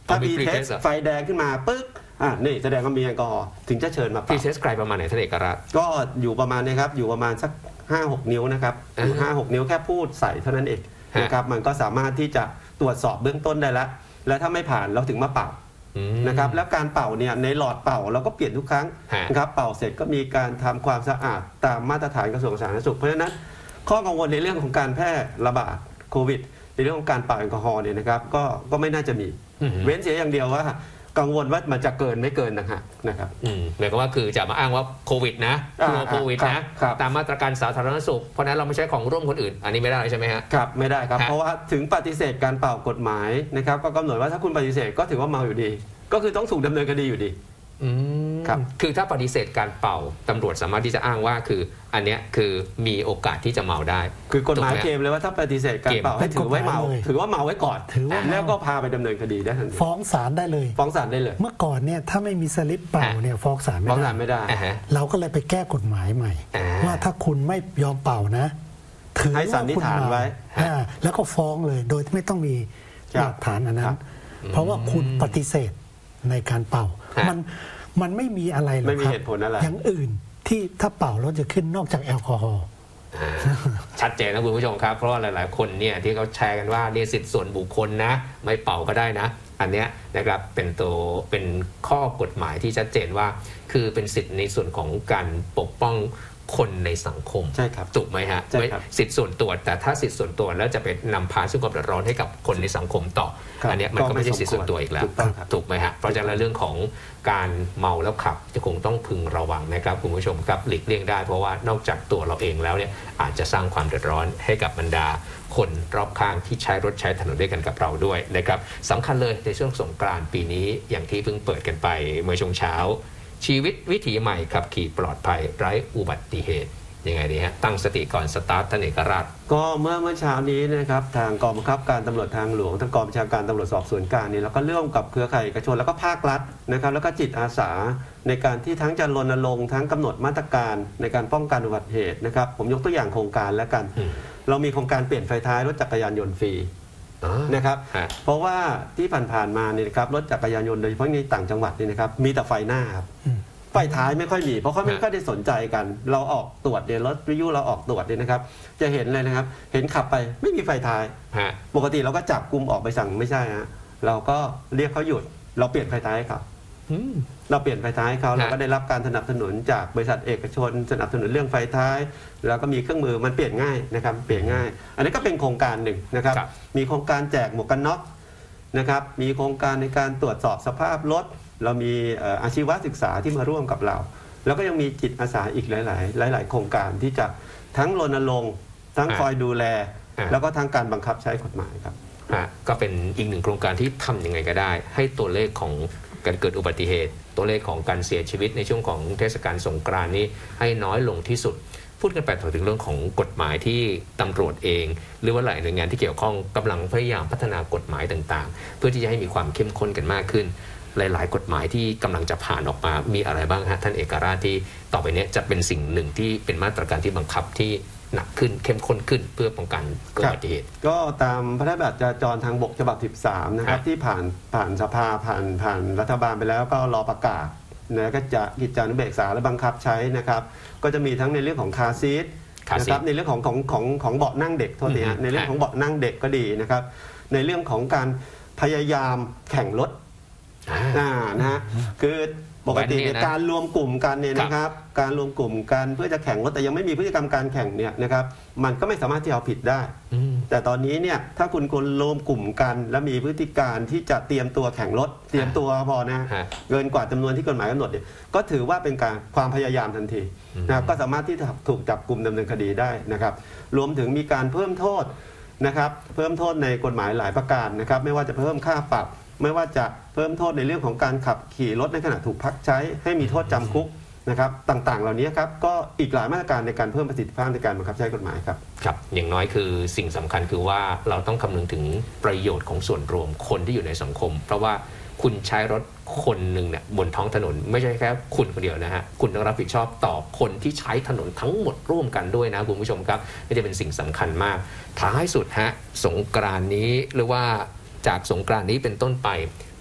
ถ้า P-test ไฟแดงขึ้นมาปึ๊กนี่แสดงว่ามีแอลกอฮอล์ถึงจะเชิญมา P-test ไกลประมาณไหนท่านเอกราชก็อยู่ประมาณนี้ครับอยู่ประมาณสัก 5-6 นิ้วนะครับอยู่ 5-6 นิ้วแค่พูดใส่เท่านั้นเองนะครับมันก็สามารถที่จะตรวจสอบเบื้องต้นได้แล้วและถ้าไม่ผ่านเราถึงมาเป่านะครับแล้วการเป่าเนี่ยในหลอดเป่าเราก็เปลี่ยนทุกครั้งนะครับเป่าเสร็จก็มีการทำความสะอาดตามมาตรฐานกระทรวงสาธารณสุขเพราะฉะนั้นข้อกังวลในเรื่องของการแพร่ระบาดโควิดในเรื่องของการเป่าแอลกอฮอล์เนี่ยนะครับก็ไม่น่าจะมีเว้นเสียอย่างเดียวว่ากังวลว่ามันจะเกินไม่เกินนะครับหมายความว่าคือจะมาอ้างว่าโควิดนะกลัวโควิดนะตามมาตรการสาธารณสุขเพราะนั้นเราไม่ใช้ของร่วมคนอื่นอันนี้ไม่ได้ใช่ไหมฮะครับไม่ได้ครับเพราะว่าถึงปฏิเสธการเป่ากฎหมายนะครับก็กำหนดว่าถ้าคุณปฏิเสธก็ถือว่าเมาอยู่ดีก็คือต้องถูกดำเนินคดีอยู่ดีครับคือถ้าปฏิเสธการเป่าตำรวจสามารถที่จะอ้างว่าคืออันเนี้ยคือมีโอกาสที่จะเมาได้คือกฎหมายเคลมเลยว่าถ้าปฏิเสธการเป่าให้ถือไว้เมาถือว่าเมาไว้ก่อนแล้วก็พาไปดำเนินคดีได้ทันทีฟ้องศาลได้เลยฟ้องศาลได้เลยเมื่อก่อนเนี่ยถ้าไม่มีสลิปเป่าเนี่ยฟ้องศาลไม่ได้เราก็เลยไปแก้กฎหมายใหม่ว่าถ้าคุณไม่ยอมเป่านะถือให้สันนิษฐานไว้แล้วก็ฟ้องเลยโดยที่ไม่ต้องมีหลักฐานอันนั้นเพราะว่าคุณปฏิเสธในการเป่ามันไม่มีอะไรหรอกครับไม่มีเหตุผลอะไรอย่างอื่นที่ถ้าเป่าแล้วจะขึ้นนอกจากแอลกอฮอล์ชัดเจนนะคุณผู้ชมครับเพราะว่าหลายๆคนเนี่ยที่เขาแชร์กันว่านี่สิทธิส่วนบุคคลนะไม่เป่าก็ได้นะอันเนี้ยนะครับเป็นข้อกฎหมายที่ชัดเจนว่าคือเป็นสิทธิในส่วนของการปกป้องคนในสังคมใช่ครับถูกไหมฮะสิทธิส่วนตัวแต่ถ้าสิทธิส่วนตัวแล้วจะไปนำพาซึ่งความเดือดร้อนให้กับคนในสังคมต่ออันนี้มันก็ไม่ใช่สิทธิส่วนตัวอีกแล้วถูกไหมฮะเพราะฉะนั้นเรื่องของการเมาแล้วขับจะคงต้องพึงระวังนะครับคุณผู้ชมครับหลีกเลี่ยงได้เพราะว่านอกจากตัวเราเองแล้วเนี่ยอาจจะสร้างความเดือดร้อนให้กับบรรดาคนรอบข้างที่ใช้รถใช้ถนนด้วยกันกับเราด้วยนะครับสำคัญเลยในช่วงสงกรานต์ปีนี้อย่างที่เพิ่งเปิดกันไปเมื่อช่วงเช้าชีวิตวิถีใหม่ขับขี่ปลอดภัยไร้อุบัติเหตุยังไงดีฮะตั้งสติก่อนสตาร์ทท่านเอกราชก็เมื่อเช้านี้นะครับทางกองบังคับการตำรวจทางหลวงทางกองบัญชาการตำรวจสอบสวนกลางนี่แล้วก็ร่วมกับเครือข่ายเอกชนแล้วก็ภาครัฐนะครับแล้วก็จิตอาสาในการที่ทั้งจะรณรงค์ทั้งกำหนดมาตรการในการป้องกันอุบัติเหตุนะครับผมยกตัวอย่างโครงการแล้วกันเรามีโครงการเปลี่ยนไฟท้ายรถจักรยานยนต์ฟรีนะครับเพราะว่าที่ผ่านๆมาเนี่ยนะครับรถจักรยานยนต์โดยเฉพาะในต่างจังหวัดนี่นะครับมีแต่ไฟหน้าครับไฟท้ายไม่ค่อยมีเพราะเขาไม่ค่อยได้สนใจกันเราออกตรวจเนี่ยรถวิทยุเราออกตรวจเนี่ยนะครับจะเห็นเลยนะครับเห็นขับไปไม่มีไฟท้ายปกติเราก็จับกุมออกไปสั่งไม่ใช่ฮะเราก็เรียกเขาหยุดเราเปลี่ยนไฟท้ายครับเราเปลี่ยนไฟท้ายเขาเราก็ได้รับการสนับสนุนจากบริษัทเอกชนสนับสนุนเรื่องไฟท้ายแล้วก็มีเครื่องมือมันเปลี่ยนง่ายนะครับเปลี่ยนง่ายอันนี้ก็เป็นโครงการหนึ่งนะครับมีโครงการแจกหมวกกันน็อกนะครับมีโครงการในการตรวจสอบสภาพรถเรามีอาชีวศึกษาที่มาร่วมกับเราแล้วก็ยังมีจิตอาสาอีกหลายโครงการที่จะทั้งรณรงค์ทั้งคอยดูแลแล้วก็ทั้งการบังคับใช้กฎหมายครับก็เป็นอีกหนึ่งโครงการที่ทำยังไงก็ได้ให้ตัวเลขของการเกิดอุบัติเหตุตัวเลขของการเสียชีวิตในช่วงของเทศกาลสงกรานต์นี้ให้น้อยลงที่สุดพูดกันไปถึงเรื่องของกฎหมายที่ตำรวจเองหรือว่าหลายหน่วยงานที่เกี่ยวข้องกำลังพยายามพัฒนากฎหมายต่างๆเพื่อที่จะให้มีความเข้มข้นกันมากขึ้นหลายๆกฎหมายที่กำลังจะผ่านออกมามีอะไรบ้างฮะท่านเอกราชที่ต่อไปนี้จะเป็นสิ่งหนึ่งที่เป็นมาตรการที่บังคับที่หนักขึ้นเข้มข้นขึ้นเพื่อป้องกันเกิดอุบัติเหตุก็ตามพระราชบัญญัติจราจรทางบกฉบับ 13 นะครับที่ผ่านสภาผ่านรัฐบาลไปแล้วก็รอประกาศนะก็จะกิจจานุเบกษาและบังคับใช้นะครับก็จะมีทั้งในเรื่องของคาร์ซีทนะครับในเรื่องของเบาะนั่งเด็กโทษทีในเรื่องของเบาะนั่งเด็กก็ดีนะครับในเรื่องของการพยายามแข่งรถนะฮะคือปกติการรวมกลุ่มกันเนี่ยนะครับการรวมกลุ่มกันเพื่อจะแข่งรถแต่ยังไม่มีพฤติกรรมการแข่งเนี่ยนะครับมันก็ไม่สามารถที่จะเอาผิดได้แต่ตอนนี้เนี่ยถ้าคุณรวมกลุ่มกันและมีพฤติการที่จะเตรียมตัวแข่งรถเตรียมตัวพอนะเกินกว่าจำนวนที่กฎหมายกำหนดเนี่ยก็ถือว่าเป็นการความพยายามทันทีนะครับก็สามารถที่จะถูกจับกุมดำเนินคดีได้นะครับรวมถึงมีการเพิ่มโทษนะครับเพิ่มโทษในกฎหมายหลายประการนะครับไม่ว่าจะเพิ่มค่าปรับไม่ว่าจะเพิ่มโทษในเรื่องของการขับขี่รถในขณะถูกพักใช้ให้มีโทษจำคุกนะครับต่างๆเหล่านี้ครับก็อีกหลายมาตรการในการเพิ่มประสิทธิภาพในการบังคับใช้กฎหมายครับครับอย่างน้อยคือสิ่งสำคัญคือว่าเราต้องคำนึงถึงประโยชน์ของส่วนรวมคนที่อยู่ในสังคมเพราะว่าคุณใช้รถคนหนึ่งเนี่ยบนท้องถนนไม่ใช่แค่คุณคนเดียวนะฮะคุณต้องรับผิดชอบต่อคนที่ใช้ถนนทั้งหมดร่วมกันด้วยนะคุณผู้ชมครับนี่จะเป็นสิ่งสำคัญมากท้ายสุดฮะสงกรานต์นี้หรือว่าจากสงกรานต์นี้เป็นต้นไป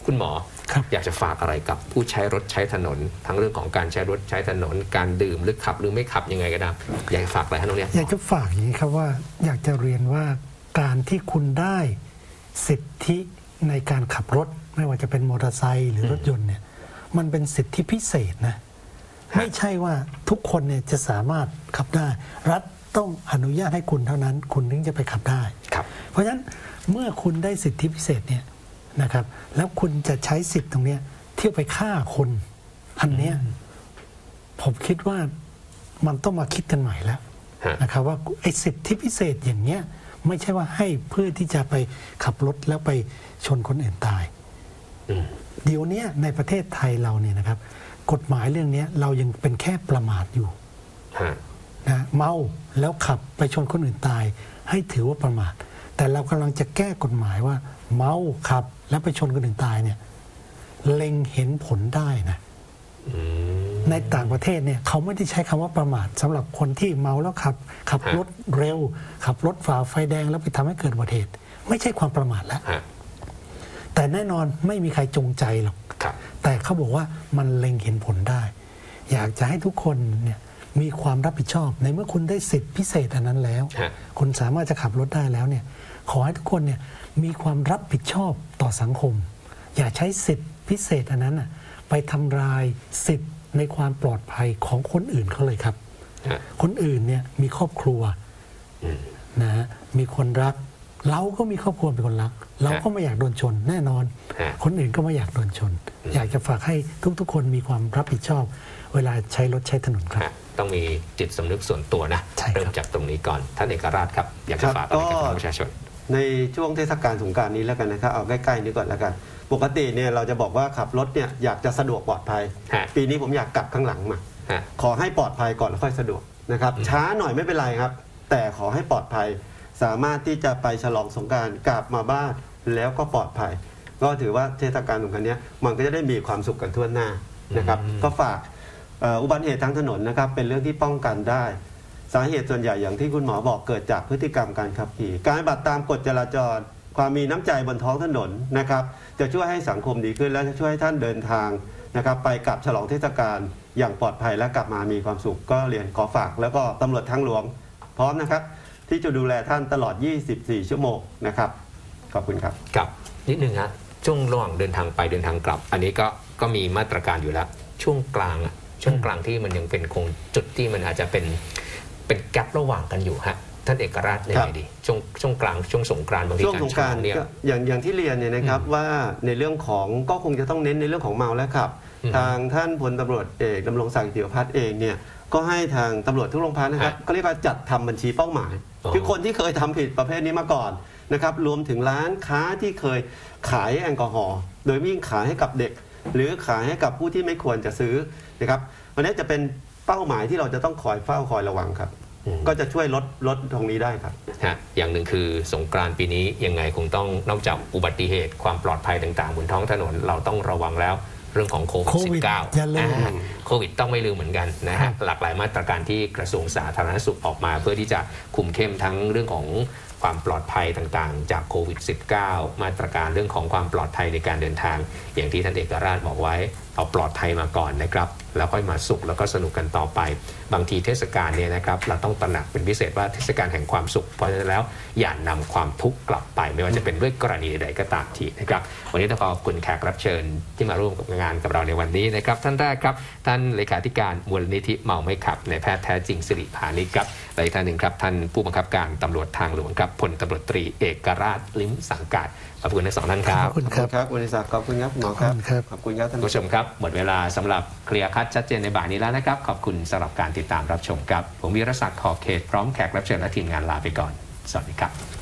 คุณหมออยากจะฝากอะไรกับผู้ใช้รถใช้ถนนทั้งเรื่องของการใช้รถใช้ถนนการดื่มหรือขับหรือไม่ขับยังไงก็ได้อยากจะฝากอะไรให้น้องเนี่ยอยากจะฝากอย่างนี้ครับว่าอยากจะเรียนว่าการที่คุณได้สิทธิในการขับรถไม่ว่าจะเป็นมอเตอร์ไซค์หรือรถยนต์เนี่ยมันเป็นสิทธิพิเศษนะไม่ใช่ว่าทุกคนเนี่ยจะสามารถขับได้รัฐต้องอนุญาตให้คุณเท่านั้นคุณถึงจะไปขับได้เพราะฉะนั้นเมื่อคุณได้สิทธิพิเศษเนี่ยนะครับแล้วคุณจะใช้สิทธิ์ตรงนี้เที่ยวไปฆ่าคนอันเนี้ยผมคิดว่ามันต้องมาคิดกันใหม่แล้วนะครับว่าไอ้สิทธิพิเศษอย่างเนี้ยไม่ใช่ว่าให้เพื่อที่จะไปขับรถแล้วไปชนคนอื่นตายเดี๋ยวนี้ในประเทศไทยเราเนี่ยนะครับกฎหมายเรื่องนี้เรายังเป็นแค่ประมาทอยู่นะเมาแล้วขับไปชนคนอื่นตายให้ถือว่าประมาทแต่เรากำลังจะแก้กฎหมายว่าเมาขับแล้วไปชนคนอื่นตายเนี่ยเล็งเห็นผลได้นะในต่างประเทศเนี่ยเขาไม่ได้ใช้คำว่าประมาทสำหรับคนที่เมาแล้วขับรถเร็วขับรถฝ่าไฟแดงแล้วไปทำให้เกิดอุบัติเหตุไม่ใช่ความประมาทแล้วแต่แน่นอนไม่มีใครจงใจหรอกแต่เขาบอกว่ามันเล็งเห็นผลได้อยากจะให้ทุกคนเนี่ยมีความรับผิดชอบในเมื่อคุณได้สิทธิพิเศษอันนั้นแล้วคุณสามารถจะขับรถได้แล้วเนี่ยขอให้ทุกคนเนี่ยมีความรับผิดชอบต่อสังคมอย่าใช้สิทธิพิเศษอันนั้นไปทำลายสิทธิในความปลอดภัยของคนอื่นเขาเลยครับคนอื่นเนี่ยมีครอบครัวนะมีคนรักเราก็มีครอบครัวเป็นคนรักเราก็ไม่อยากโดนชนแน่นอนคนอื่นก็ไม่อยากโดนชนอยากจะฝากให้ทุกๆคนมีความรับผิดชอบเวลาใช้รถใช้ถนนครับต้องมีจิตสำนึกส่วนตัวนะเริ่มจากตรงนี้ก่อนท่านเอกราชครับอยากจะฝากอะไรกับประชาชนในช่วงเทศกาลสงกรานต์นี้แล้วกันนะครับเอาใกล้ๆนี้ก่อนแล้วกันปกติเนี่ยเราจะบอกว่าขับรถเนี่ยอยากจะสะดวกปลอดภัยปีนี้ผมอยากกลับข้างหลังมาขอให้ปลอดภัยก่อนแล้วค่อยสะดวกนะครับช้าหน่อยไม่เป็นไรครับแต่ขอให้ปลอดภัยสามารถที่จะไปฉลองสงกรานต์กลับมาบ้านแล้วก็ปลอดภัยก็ถือว่าเทศกาลสงกรานต์นี้มันก็จะได้มีความสุขกันทั่วหน้านะครับก็ฝากอุบัติเหตุทางถนนนะครับเป็นเรื่องที่ป้องกันได้สาเหตุส่วนใหญ่อย่างที่คุณหมอบอกเกิดจากพฤติกรรมการขับขี่การปฏิบัติตามกฎจราจรความมีน้ำใจบนท้องถนนนะครับจะช่วยให้สังคมดีขึ้นและจะช่วยให้ท่านเดินทางนะครับไปกับฉลองเทศกาลอย่างปลอดภัยและกลับมามีความสุขก็เรียนขอฝากแล้วก็ตำรวจทางหลวงพร้อมนะครับที่จะดูแลท่านตลอด24ชั่วโมงนะครับขอบคุณครับกับนิดนึงฮะช่วงระหว่างเดินทางไปเดินทางกลับอันนี้ก็มีมาตรการอยู่แล้วช่วงกลางที่มันยังเป็นคงจุดที่มันอาจจะเป็นแกลบระหว่างกันอยู่ฮะท่านเอกราชยังไงดีช่วงกลางช่วงสงกรานต์บางทีการฉลองเนี่ยอย่างที่เรียนเนี่ยนะครับว่าในเรื่องของก็คงจะต้องเน้นในเรื่องของเมาและขับทางท่านพลตำรวจเอกดำรงศักดิ์ กิติประภัสเองเนี่ยก็ให้ทางตำรวจทุกโรงพักนะครับก็เรียกว่าจัดทำบัญชีเป้าหมายคือคนที่เคยทำผิดประเภทนี้มาก่อนนะครับรวมถึงร้านค้าที่เคยขายแอลกอฮอล์โดยวิ่งขายให้กับเด็กหรือขายให้กับผู้ที่ไม่ควรจะซื้อนะครับวันนี้จะเป็นเป้าหมายที่เราจะต้องคอยเฝ้าคอยระวังครับก็จะช่วยลดตรงนี้ได้ครับอย่างหนึ่งคือสงกรานต์ปีนี้ยังไงคงต้องนอกจากอุบัติเหตุความปลอดภัยต่างๆบนท้องถนนเราต้องระวังแล้วเรื่องของโควิด -19 โควิดต้องไม่ลืมเหมือนกันนะฮะหลากหลายมาตรการที่กระทรวงสาธารณสุขออกมาเพื่อที่จะคุมเข้มทั้งเรื่องของความปลอดภัยต่างๆจากโควิด -19 มาตรการเรื่องของความปลอดภัยในการเดินทางอย่างที่ท่านเอกราชบอกไว้เอาปลอดภัยมาก่อนนะครับแล้วค่อยมาสุขแล้วก็สนุกกันต่อไปบางทีเทศกาลเนี่ยนะครับเราต้องตระหนักเป็นพิเศษว่าเทศกาลแห่งความสุขเพราะฉะนั้นแล้วอย่านำความทุกข์กลับไปไม่ว่าจะเป็นด้วยกรณีใดก็ตามทีนะครับวันนี้ต้องขอบคุณแขกรับเชิญที่มาร่วมกับงานกับเราในวันนี้นะครับท่านแรกครับท่านเลขาธิการมูลนิธิเมาไม่ขับนายแพทย์แท้จริงสิริพานิชครับและอีกท่านหนึ่งครับท่านผู้บังคับการตำรวจทางหลวงครับพลตำรวจตรีเอกราชลิ้มสังกัดขอบคุณทั้งสองท่านครับขอบคุณครับคุณศักดิ์ขอบคุณครับหมอครับขอบคุณครับท่านผู้ชมครับหมดเวลาสำหรับเคลียร์คัดชัดเจนในบ่ายนี้แล้วนะครับขอบคุณสำหรับการติดตามรับชมครับผมวีรศักดิ์ขอบเขตพร้อมแขกรับเชิญและทีมงานลาไปก่อนสวัสดีครับ